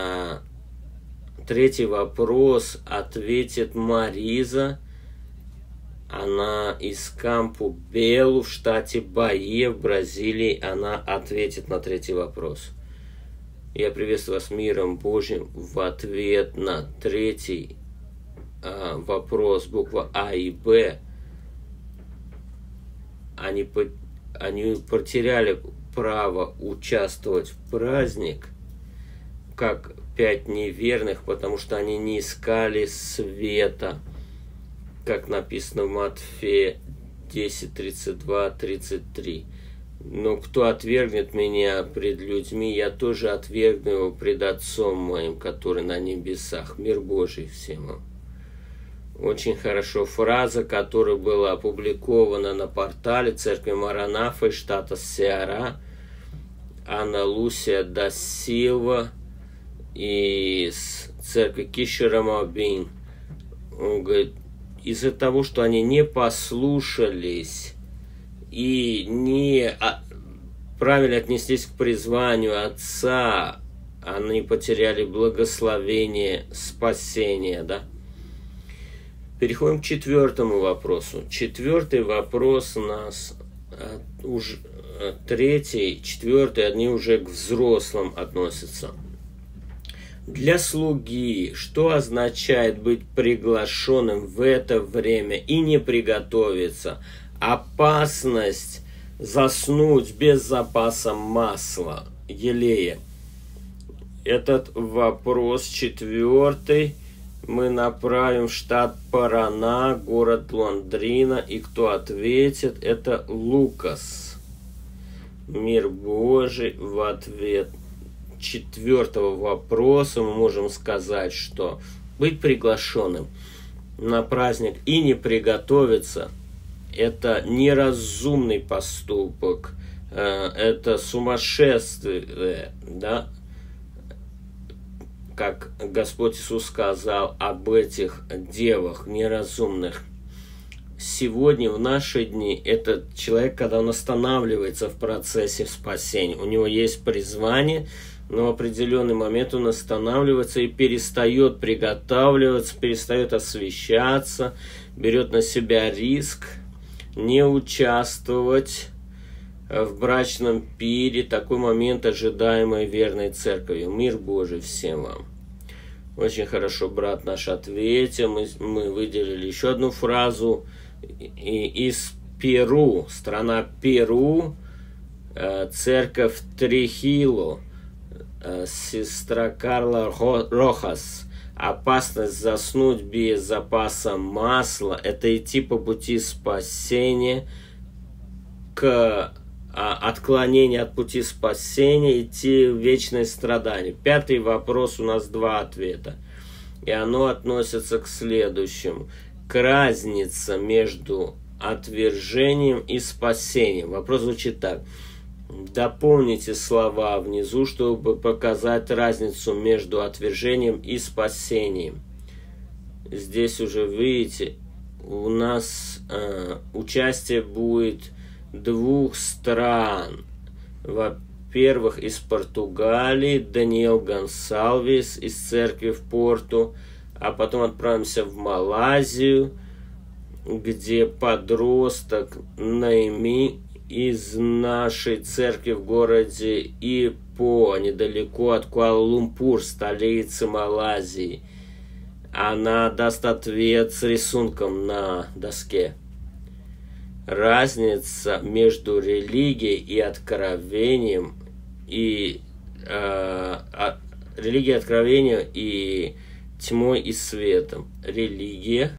третий вопрос ответит Мариза. Она из Кампу Белу в штате Бахия в Бразилии. Она ответит на третий вопрос. Я приветствую вас миром Божьим. В ответ на третий вопрос, буква А и Б, они потеряли право участвовать в праздник, как 5 неверных, потому что они не искали света, как написано в Матфея 10, 32, 33. Но кто отвергнет меня пред людьми, я тоже отвергну его пред Отцом моим, который на небесах. Мир Божий всем вам. Очень хорошо. Фраза, которая была опубликована на портале Церкви Маранафа из штата Сеара, Анна Лусия да Силва из Церкви Кишерамабин. Он говорит, из-за того, что они не послушались и не правильно отнеслись к призванию Отца, они потеряли благословение спасения, да? Переходим к 4-му вопросу. 4-й вопрос у нас уже 3-й, 4-й, они уже к взрослым относятся. Для слуги, что означает быть приглашенным в это время и не приготовиться? Опасность заснуть без запаса масла, елея. Этот вопрос 4 мы направим в штат Парана, город Лондрина, и кто ответит, это Лукас. Мир Божий. В ответ 4-го вопроса мы можем сказать, что быть приглашенным на праздник и не приготовиться – это неразумный поступок, это сумасшествие, да? Как Господь Иисус сказал об этих девах неразумных. Сегодня, в наши дни, этот человек, когда он останавливается в процессе спасения, у него есть призвание, но в определенный момент он останавливается и перестает приготавливаться, перестает освящаться, берет на себя риск не участвовать в брачном пире. Такой момент, ожидаемый верной церковью. Мир Божий всем вам. Очень хорошо брат наш ответил. Мы выделили еще одну фразу из Перу. Страна Перу, церковь Трихило, сестра Карла Рохас. Опасность заснуть без запаса масла – это идти по пути спасения к отклонение от пути спасения, идти в вечное страдание. 5-й вопрос, у нас 2 ответа. И оно относится к следующему. К разнице между отвержением и спасением. Вопрос звучит так. Дополните слова внизу, чтобы показать разницу между отвержением и спасением. Здесь уже видите, у нас участие будет 2 стран. Во-первых, из Португалии Даниэл Гонсалвес из церкви в Порту, а потом отправимся в Малайзию, где подросток Наими из нашей церкви в городе Ипо, недалеко от Куала-Лумпур, столицы Малайзии. Она даст ответ с рисунком на доске. Разница между религией и откровением религией, откровением и тьмой и светом. Религия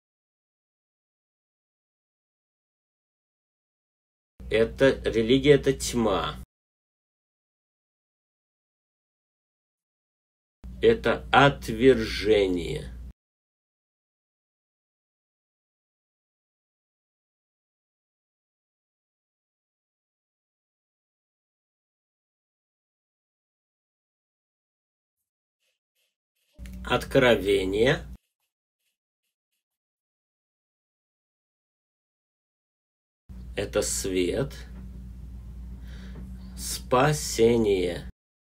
– это тьма. Это отвержение. Откровение – это свет. Спасение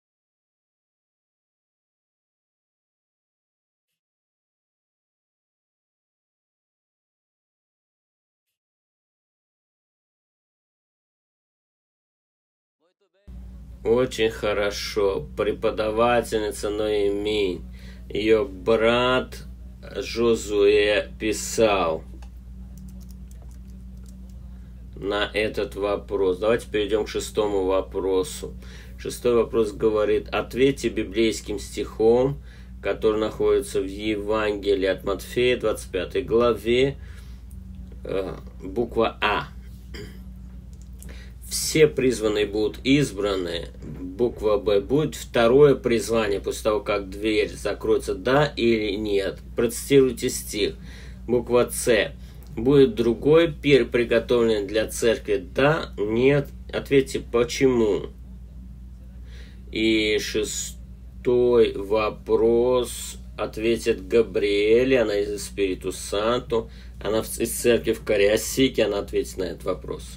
– очень хорошо. Преподавательница Ноэми. Ее брат Жозуэ писал на этот вопрос. Давайте перейдем к 6-му вопросу. 6-й вопрос говорит: ответьте библейским стихом, который находится в Евангелии от Матфея, 25 главе, буква А. Все призванные будут избраны. Буква Б. Будет второе призвание после того, как дверь закроется, да или нет. Процитируйте стих. Буква С. Будет другой пир, приготовленный для церкви, да, нет. Ответьте, почему. И 6-й вопрос ответит Габриэль, она из Espíritu Santo, она из церкви в Кариасике, она ответит на этот вопрос.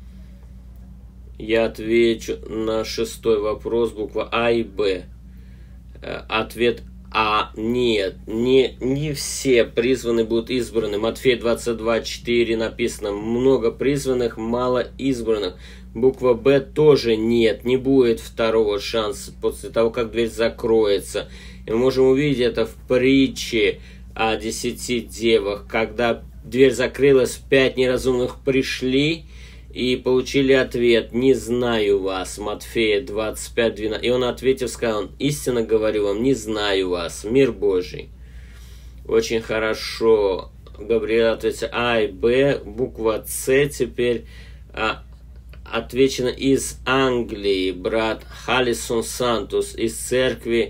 Я отвечу на 6-й вопрос, буква А и Б. Ответ А. Нет, не все призваны будут избраны. Матфея 22:4 написано: много призванных, мало избранных. Буква Б тоже нет, не будет второго шанса после того, как дверь закроется. И мы можем увидеть это в притче о 10 девах, когда дверь закрылась, 5 неразумных пришли и получили ответ: «Не знаю вас». Матфея 25:12. И он, ответив, сказал: «Истинно говорю вам, не знаю вас». Мир Божий. Очень хорошо. Габриэл ответил А и Б. Буква С теперь отвечена из Англии. Брат Халисон Сантус из церкви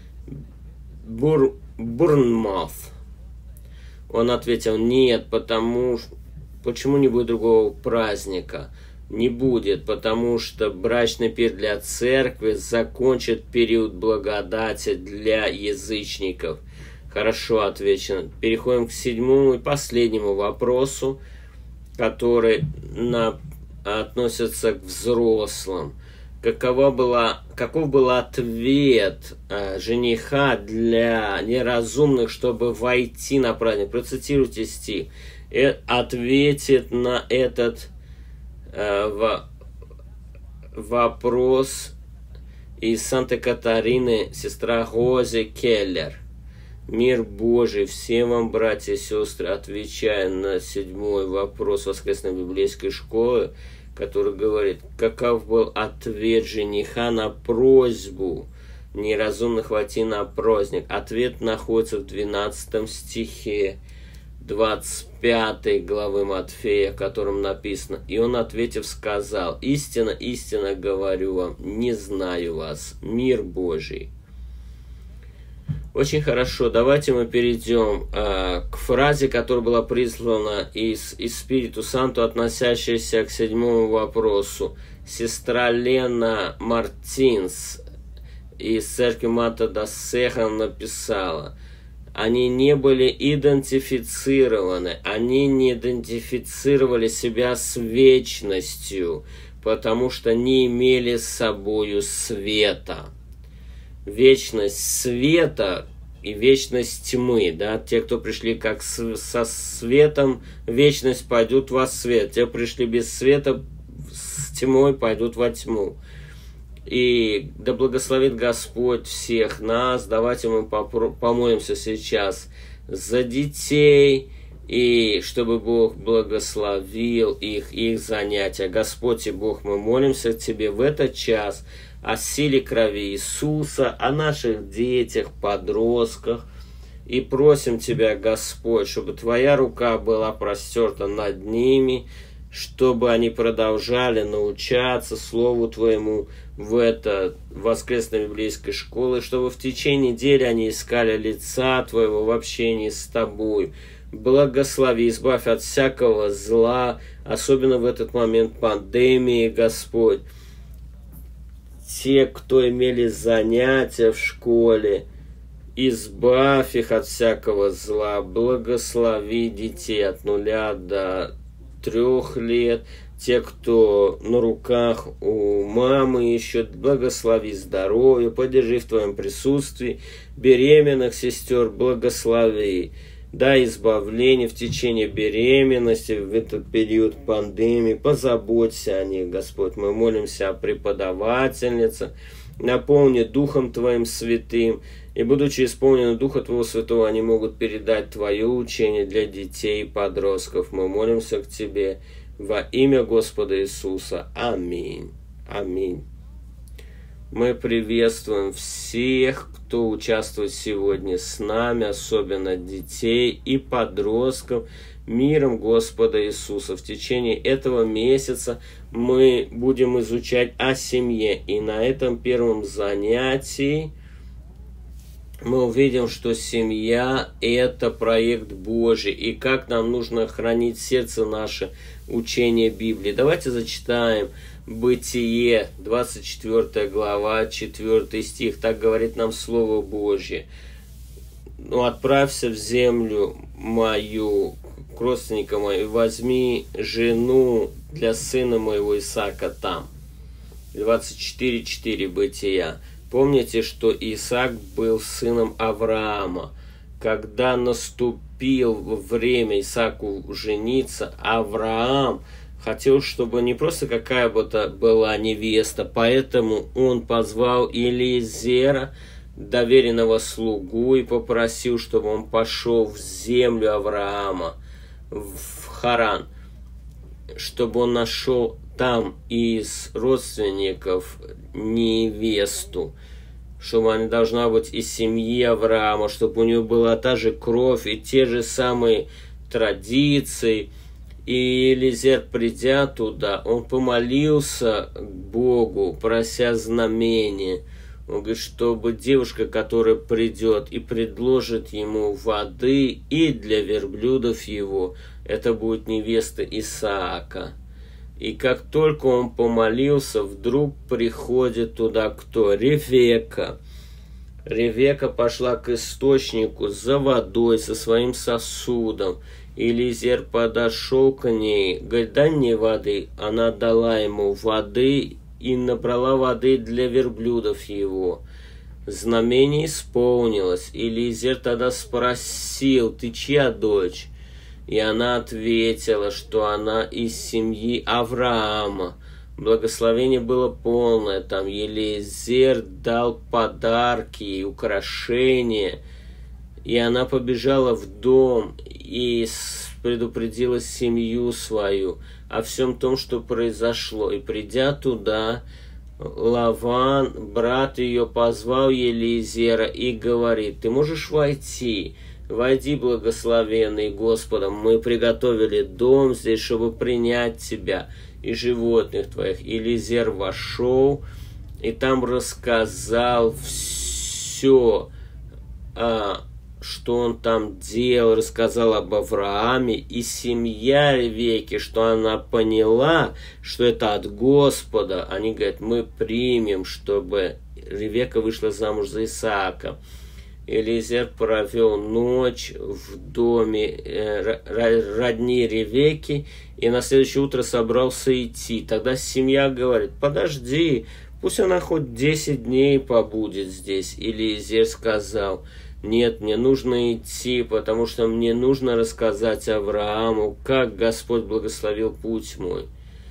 Бурнмаут. Он ответил: нет, почему не будет другого праздника? Не будет, потому что брачный пир для церкви закончит период благодати для язычников. Хорошо отвечено. Переходим к 7-му и последнему вопросу, который относится к взрослым. Каков был ответ жениха для неразумных, чтобы войти на праздник? Процитируйте стих. Ответит на этот вопрос из Санта-Катарины сестра Рози Келлер. Мир Божий всем вам, братья и сестры, отвечая на 7-й вопрос воскресной библейской школы, который говорит: каков был ответ жениха на просьбу неразумных войти на праздник? Ответ находится в 12 стихе 25 главы Матфея, в котором написано: «И он, ответив, сказал: истинно, истинно говорю вам, не знаю вас». Мир Божий. Очень хорошо. Давайте мы перейдем к фразе, которая была прислана из Спириту Санту, относящейся к 7-му вопросу. Сестра Лена Мартинс из церкви Мата да Сеха написала: они не были идентифицированы, они не идентифицировали себя с вечностью, потому что не имели с собою света. Вечность света и вечность тьмы, да, те, кто пришли как со светом, вечность, пойдут во свет, те, пришли без света, с тьмой, пойдут во тьму. И да благословит Господь всех нас. Давайте мы помолимся сейчас за детей, и чтобы Бог благословил их занятия. Господь и Бог, мы молимся Тебе в этот час о силе крови Иисуса, о наших детях, подростках. И просим Тебя, Господь, чтобы Твоя рука была простерта над ними, чтобы они продолжали научаться Слову Твоему в этой воскресной библейской школе, чтобы в течение недели они искали лица Твоего в общении с Тобой. Благослови, избавь от всякого зла, особенно в этот момент пандемии, Господь. Те, кто имели занятия в школе, избавь их от всякого зла, благослови детей от 0 до 3 лет, те, кто на руках у мамы еще, благослови здоровье, поддержи в Твоем присутствии, беременных сестер благослови, дай избавление в течение беременности, в этот период пандемии, позаботься о них, Господь. Мы молимся о преподавательнице, наполни Духом Твоим Святым, и, будучи исполнены Духа Твоего Святого, они могут передать Твое учение для детей и подростков. Мы молимся к Тебе во имя Господа Иисуса. Аминь. Аминь. Мы приветствуем всех, кто участвует сегодня с нами, особенно детей и подростков, миром Господа Иисуса. В течение этого месяца мы будем изучать о семье. И на этом первом занятии мы увидим, что семья – это проект Божий, и как нам нужно хранить в сердце наше учение Библии. Давайте зачитаем Бытие, 24 глава, 4 стих. Так говорит нам Слово Божье. «Ну, отправься в землю мою, к родственникам моим, и возьми жену для сына моего Исаака там». 24:4 Бытия. Помните, что Исаак был сыном Авраама. Когда наступило время Исааку жениться, Авраам хотел, чтобы не просто какая бы то была невеста, поэтому он позвал Элиезера, доверенного слугу и попросил, чтобы он пошел в землю Авраама, в Харан, чтобы он нашел там из родственников невесту, чтобы она должна быть из семьи Авраама, чтобы у нее была та же кровь и те же самые традиции. И Элизер, придя туда, он помолился к Богу, прося знамения. Он говорит, чтобы девушка, которая придет и предложит ему воды и для верблюдов его, это будет невеста Исаака. И как только он помолился, вдруг приходит туда кто? Ревека. Ревека пошла к источнику за водой, со своим сосудом. Элизер подошел к ней, говорит, дай мне воды. Она дала ему воды и набрала воды для верблюдов его. Знамение исполнилось. Элизер тогда спросил, ты чья дочь? И она ответила, что она из семьи Авраама. Благословение было полное. Там Элизер дал подарки и украшения. И она побежала в дом и предупредила семью свою о всем том, что произошло. И придя туда, Лаван, брат ее, позвал Елизера и говорит, ты можешь войти? Войди, благословенный Господом, мы приготовили дом здесь, чтобы принять тебя и животных твоих. Элизер вошел и там рассказал все, что он там делал, рассказал об Аврааме, и семья Ревеки, что она поняла, что это от Господа, они говорят, мы примем, чтобы Ревека вышла замуж за Исаака. Элизер провел ночь в доме родни Ревеки, и на следующее утро собрался идти. Тогда семья говорит, подожди, пусть она хоть 10 дней побудет здесь. Элизер сказал, нет, мне нужно идти, потому что мне нужно рассказать Аврааму, как Господь благословил путь мой.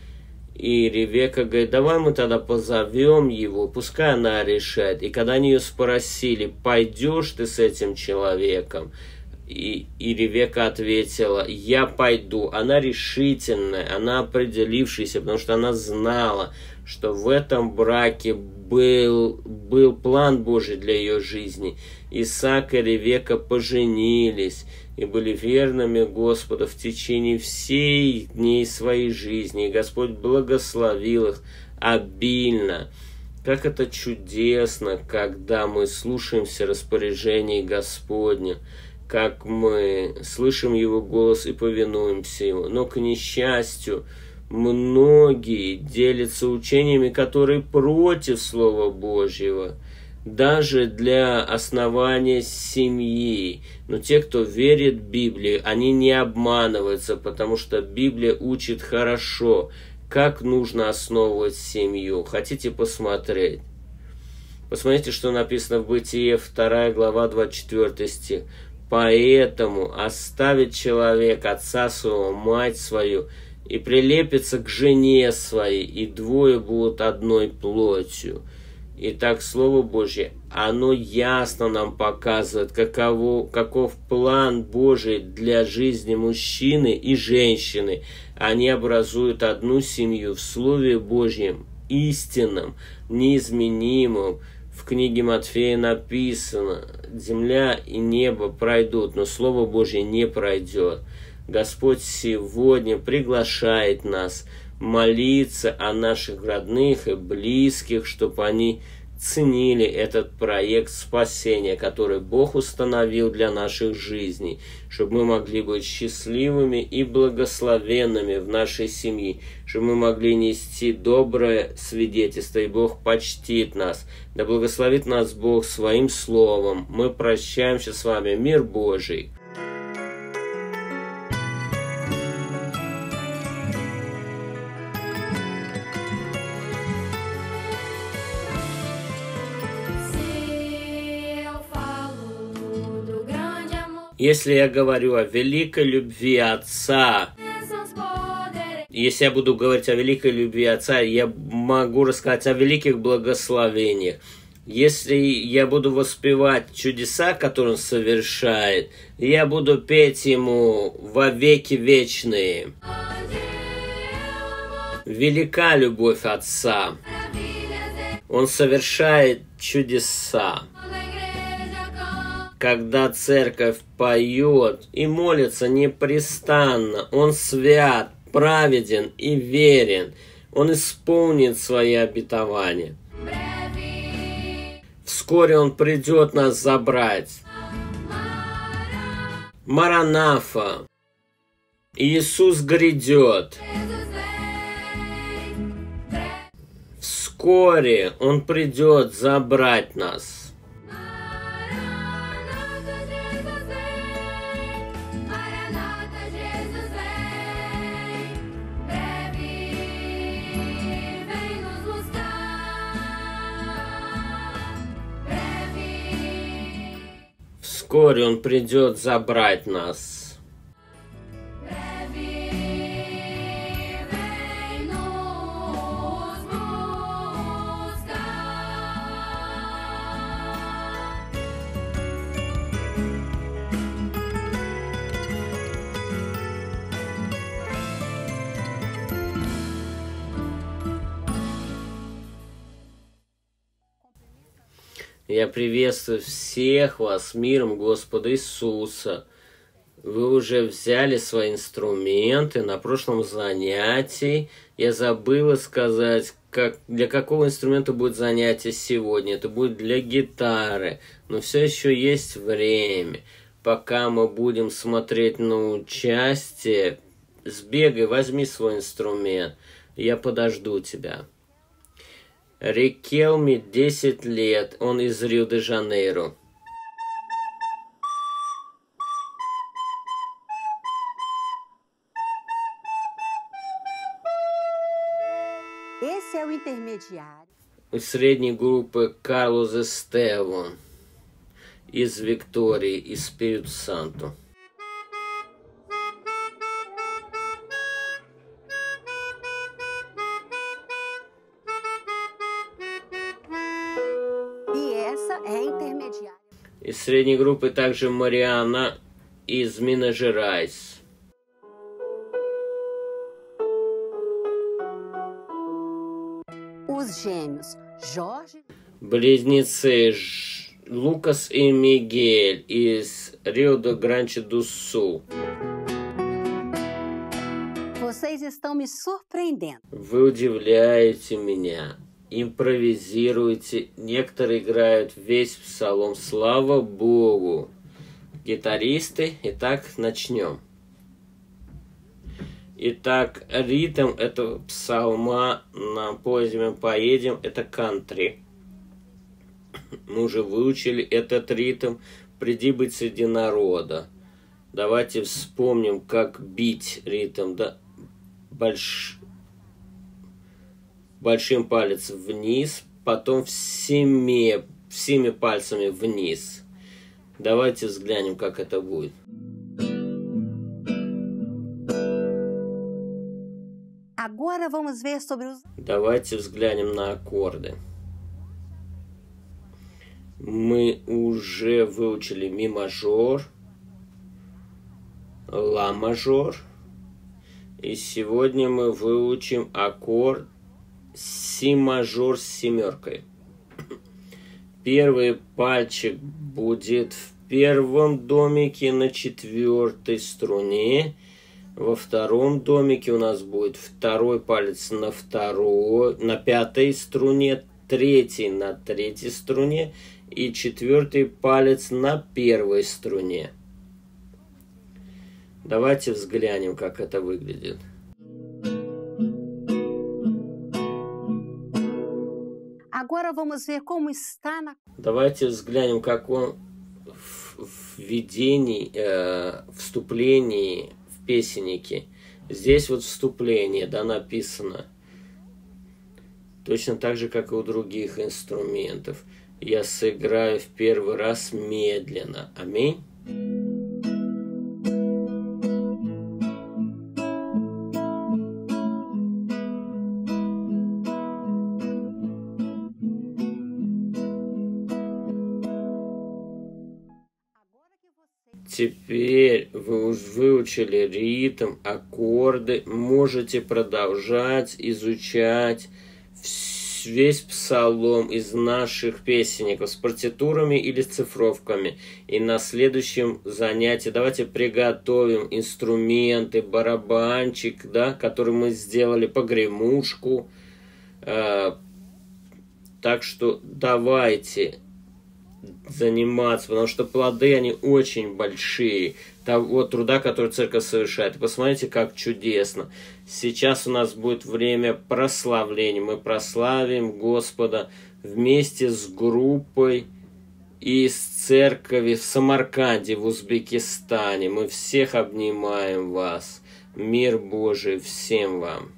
И Ревека говорит, давай мы тогда позовем его, пускай она решает. И когда они ее спросили, пойдешь ты с этим человеком? И Ревека ответила, я пойду. Она решительная, она определившаяся, потому что она знала, что в этом браке был план Божий для ее жизни. Исаак и Ревека поженились и были верными Господу в течение всех дней своей жизни. И Господь благословил их обильно. Как это чудесно, когда мы слушаемся распоряжений Господня, как мы слышим Его голос и повинуемся Ему. Но, к несчастью, многие делятся учениями, которые против Слова Божьего, даже для основания семьи. Но те, кто верит в Библию, они не обманываются, потому что Библия учит хорошо, как нужно основывать семью. Хотите посмотреть? Посмотрите, что написано в Бытие, 2 глава, 24 стих. «Поэтому оставит человек отца своего, мать свою, и прилепится к жене своей, и двое будут одной плотью». Итак, Слово Божье, оно ясно нам показывает, каков план Божий для жизни мужчины и женщины. Они образуют одну семью в Слове Божьем, истинном, неизменимом. В книге Матфея написано, земля и небо пройдут, но Слово Божье не пройдет. Господь сегодня приглашает нас молиться о наших родных и близких, чтобы они ценили этот проект спасения, который Бог установил для наших жизней, чтобы мы могли быть счастливыми и благословенными в нашей семье, чтобы мы могли нести доброе свидетельство, и Бог почтит нас. Да благословит нас Бог Своим Словом. Мы прощаемся с вами. Мир Божий. Если я говорю о великой любви Отца, если я буду говорить о великой любви Отца, я могу рассказать о великих благословениях. Если я буду воспевать чудеса, которые он совершает, я буду петь ему во веки вечные. Велика любовь Отца. Он совершает чудеса. Когда церковь поет и молится непрестанно, он свят, праведен и верен. Он исполнит свои обетования. Вскоре он придет нас забрать. Маранафа. Иисус грядет. Вскоре он придет забрать нас. Вскоре он придет забрать нас. Я приветствую всех вас миром Господа Иисуса. Вы уже взяли свои инструменты. На прошлом занятии я забыла сказать, для какого инструмента будет занятие сегодня. Это будет для гитары. Но все еще есть время. Пока мы будем смотреть на участие, сбегай, возьми свой инструмент. Я подожду тебя. Рикелме 10 лет, он из Рио-де-Жанейро. Из средней группы Карлос Эстеван, из Виктории, из Спириту-Санту. Из средней группы также Мариана из Минас-Жерайс. Близнецы Лукас и Мигель из Рио-де-Гранди-ду-Сул. Вы удивляете меня. Импровизируйте. Некоторые играют весь псалом. Слава Богу. Гитаристы. Итак, начнем. Итак, ритм этого псалма на поезде поедем. Это кантри. Мы уже выучили этот ритм. Приди быть среди народа. Давайте вспомним, как бить ритм. Да? Большим палец вниз, потом всеми пальцами вниз. Давайте взглянем, как это будет. Давайте взглянем на аккорды. Мы уже выучили ми мажор, ла мажор. И сегодня мы выучим аккорд си мажор с семеркой. Первый пальчик будет в первом домике на 4-й струне. Во втором домике у нас будет второй палец на 5-й струне, третий на 3-й струне и 4-й палец на 1-й струне. Давайте взглянем, как это выглядит. Давайте взглянем, как он в введении, вступлении в песенники. Здесь вот вступление, да, написано. Точно так же, как и у других инструментов. Я сыграю в первый раз медленно. Аминь. Теперь вы уже выучили ритм, аккорды, можете продолжать изучать весь псалом из наших песенников с партитурами или с цифровками. И на следующем занятии давайте приготовим инструменты, барабанчик, да, который мы сделали, погремушку. Так что давайте заниматься, потому что плоды, они очень большие, того труда, который церковь совершает. И посмотрите, как чудесно. Сейчас у нас будет время прославления. Мы прославим Господа вместе с группой из церкви в Самарканде, в Узбекистане. Мы всех обнимаем вас. Мир Божий всем вам.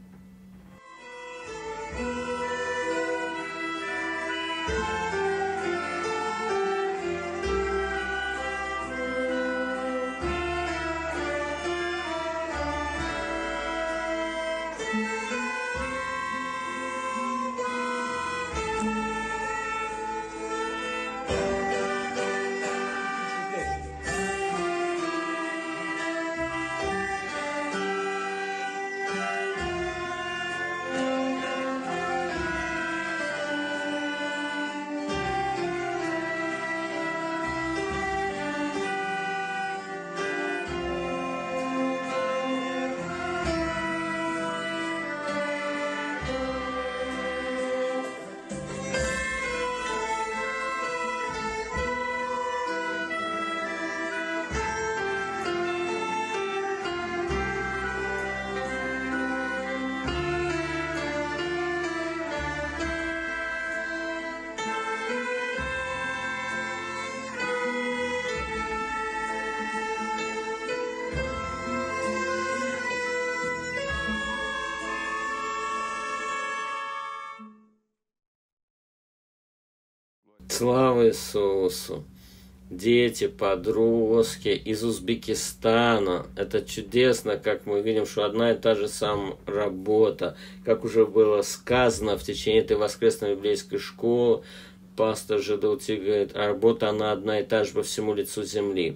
Слава Иисусу! Дети, подростки из Узбекистана. Это чудесно, как мы видим, что одна и та же самая работа. Как уже было сказано в течение этой воскресной библейской школы, пастор Жидаути говорит, работа она одна и та же по всему лицу земли.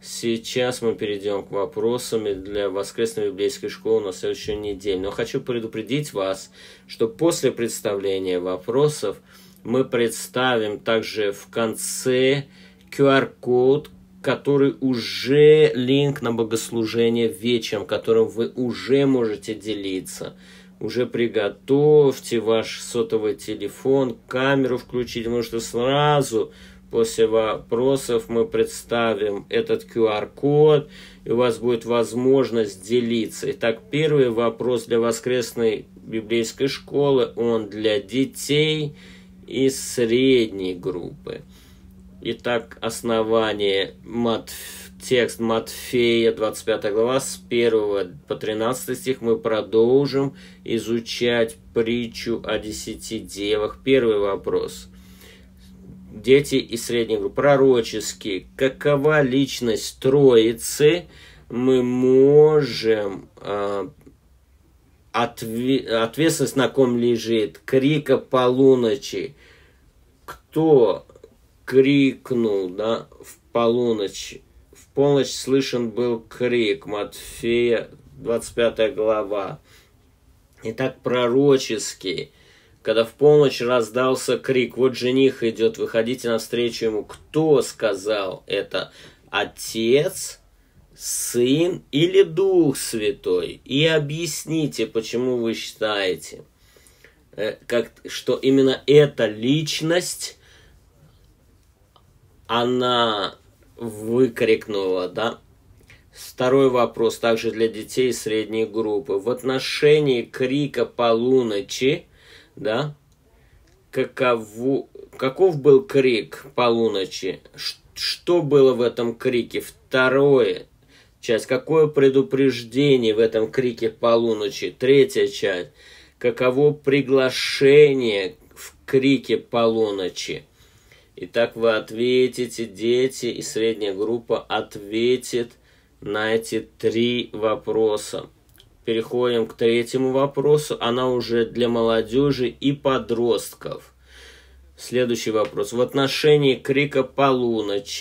Сейчас мы перейдем к вопросам для воскресной библейской школы на следующую неделю. Но хочу предупредить вас, что после представления вопросов мы представим также в конце QR-код, который уже линк на богослужение вечером, которым вы уже можете делиться. Уже приготовьте ваш сотовый телефон, камеру включить, потому что сразу после вопросов мы представим этот QR-код, и у вас будет возможность делиться. Итак, первый вопрос для воскресной библейской школы, он для детей из средней группы. Итак, основание, текст Матфея, 25 глава, с 1 по 13 стих мы продолжим изучать притчу о 10 девах. Первый вопрос. Дети из средней группы. Пророчески. Какова личность Троицы? Мы можем... Ответственность на ком лежит? Крика полуночи. Кто крикнул, да, в полночь? В полночь слышен был крик. Матфея, 25 глава. Итак, пророческий. Когда в полночь раздался крик, вот жених идет, выходите навстречу ему. Кто сказал это? Отец, Сын или Дух Святой? И объясните, почему вы считаете, что именно эта личность, она выкрикнула, да? Второй вопрос, также для детей средней группы. В отношении крика полуночи, да, каков был крик полуночи? Что было в этом крике? Второе часть. Какое предупреждение в этом крике полуночи? Третья часть. Каково приглашение в крике полуночи? Итак, вы ответите, дети и средняя группа ответит на эти три вопроса. Переходим к третьему вопросу. Она уже для молодежи и подростков. Следующий вопрос. В отношении крика полуночи,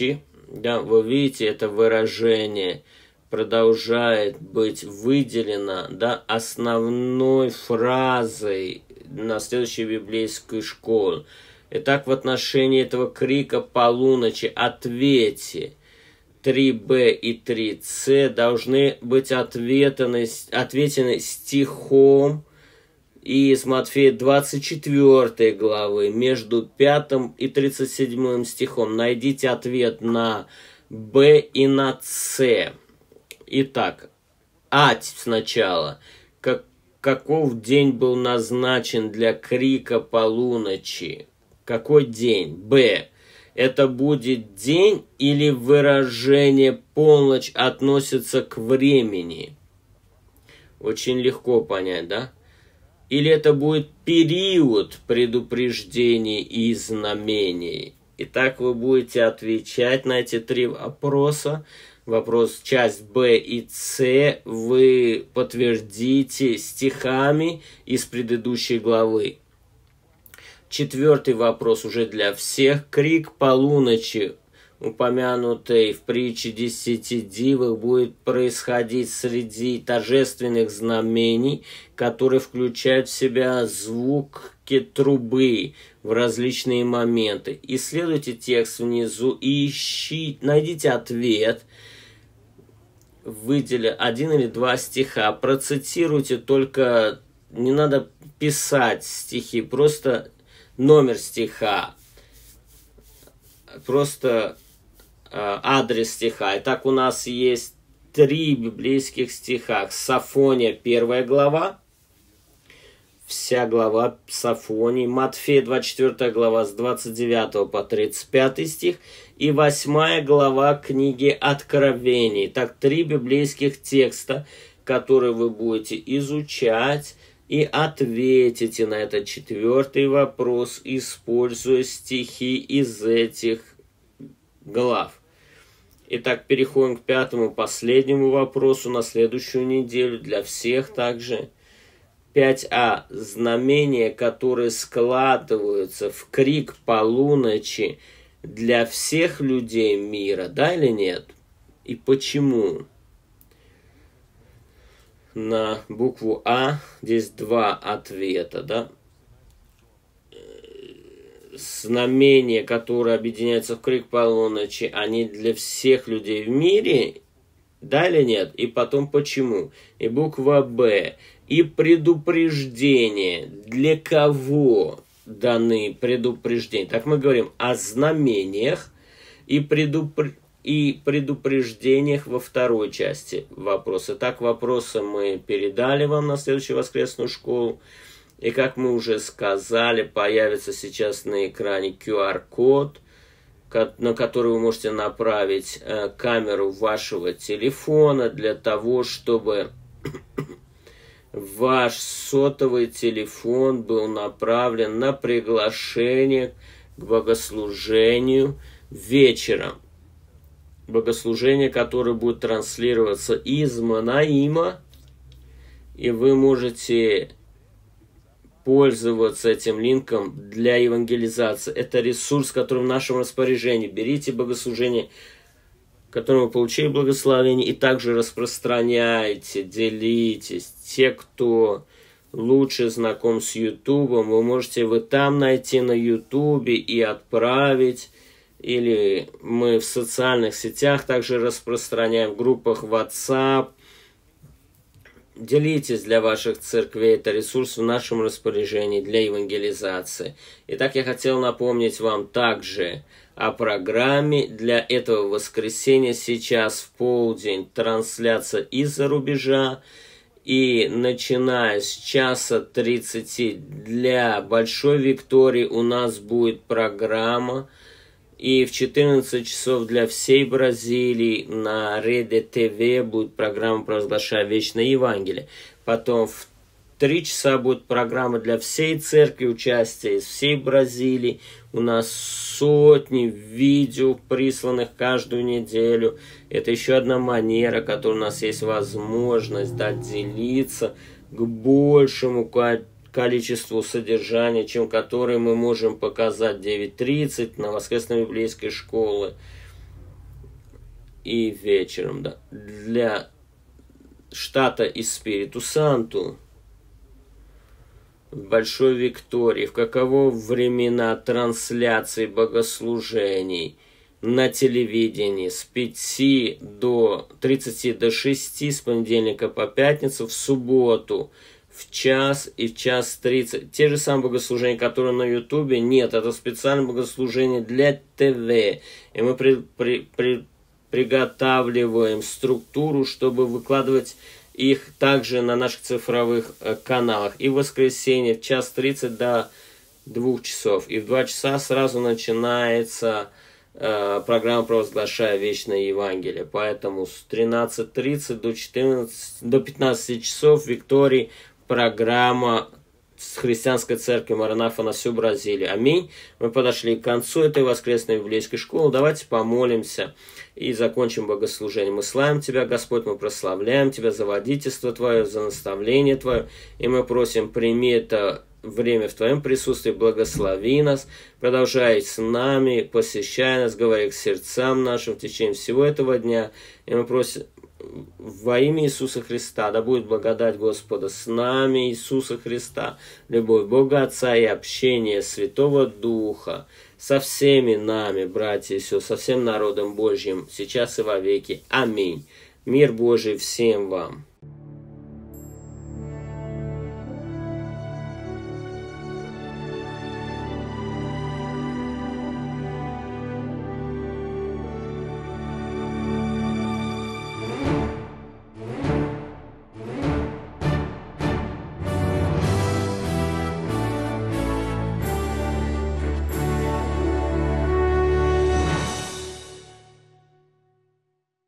Да, вы видите, это выражение продолжает быть выделено, да, основной фразой на следующей библейской школе. Итак, в отношении этого крика полуночи «Ответьте!» 3b и 3c должны быть ответены стихом из Матфея 24 главы, между 5 и 37 стихом. Найдите ответ на b и на c. Итак, сначала. Каков день был назначен для крика полуночи? Какой день? Б. Это будет день или выражение полночь относится к времени? Очень легко понять, да? Или это будет период предупреждений и знамений? Итак, вы будете отвечать на эти три вопроса. Вопрос часть Б и С вы подтвердите стихами из предыдущей главы. Четвертый вопрос уже для всех. Крик полуночи, упомянутый в притче 10 дивах, будет происходить среди торжественных знамений, которые включают в себя звуки трубы в различные моменты. Исследуйте текст внизу и найдите ответ. Выделя 1 или 2 стиха. Процитируйте, только не надо писать стихи, просто номер стиха, просто адрес стиха. Итак, у нас есть 3 библейских стиха. Софония, 1 глава, вся глава Софонии. Матфея, 24 глава, с 29 по 35 стих. И 8 глава книги Откровений. Так, 3 библейских текста, которые вы будете изучать и ответите на этот 4-й вопрос, используя стихи из этих глав. Итак, переходим к 5-му, последнему вопросу на следующую неделю, для всех также. 5а. Знамения, которые складываются в крик полуночи, для всех людей мира, да или нет? И почему? На букву А здесь 2 ответа, да? Знамения, которые объединяются в крик полуночи, они для всех людей в мире, да или нет? И потом почему? И буква Б. И предупреждение. Для кого даны предупреждения? Так мы говорим о знамениях и предупреждениях во второй части вопроса. Так, вопросы мы передали вам на следующую воскресную школу. И как мы уже сказали, появится сейчас на экране QR-код, на который вы можете направить камеру вашего телефона для того, чтобы ваш сотовый телефон был направлен на приглашение к богослужению вечером. Богослужение, которое будет транслироваться из Манаима, и вы можете пользоваться этим линком для евангелизации. Это ресурс, который в нашем распоряжении. Берите богослужение, которым вы получили благословение, и также распространяйте, делитесь. Те, кто лучше знаком с Ютубом, вы там найти на Ютубе и отправить. Или мы в социальных сетях также распространяем, в группах WhatsApp. Делитесь для ваших церквей. Это ресурс в нашем распоряжении для евангелизации. Итак, я хотел напомнить вам также о программе для этого воскресенья. Сейчас в полдень трансляция из-за рубежа. И начиная с 1:30 для Большой Виктории у нас будет программа. И в 14 часов для всей Бразилии на Реде ТВ будет программа «Провозглашая вечное Евангелие». Потом в 3 часа будет программа для всей церкви, участие из всей Бразилии. У нас сотни видео, присланных каждую неделю. Это еще одна манера, которой у нас есть возможность делиться к большему количеству содержания, чем которые мы можем показать в 9:30 на воскресной библейской школе. и вечером. Да. Для штата Espírito Santo в Большой Виктории, в каково времена трансляции богослужений на телевидении с 5 до 30 до 6 с понедельника по пятницу, в субботу в час и в час 30. Те же самые богослужения, которые на Ютубе, нет, это специальное богослужение для ТВ. И мы приготавливаем структуру, чтобы выкладывать их также на наших цифровых каналах. И в воскресенье в час 30 до 2 часов. И в 2 часа сразу начинается программа «Провозглашая вечное Евангелие». Поэтому с 13:30 до 15 часов в Виктории программа с христианской церкви Маранафа на всю Бразилию. Аминь. Мы подошли к концу этой воскресной библейской школы. Давайте помолимся и закончим богослужение. Мы славим Тебя, Господь, мы прославляем Тебя за водительство Твое, за наставление Твое. И мы просим, прими это время в Твоем присутствии, благослови нас, продолжай с нами, посещай нас, говори к сердцам нашим в течение всего этого дня. И мы просим во имя Иисуса Христа, да будет благодать Господа с нами, Иисуса Христа, любовь Бога Отца и общение Святого Духа со всеми нами, братья и сестры, со всем народом Божьим, сейчас и во веки. Аминь. Мир Божий всем вам.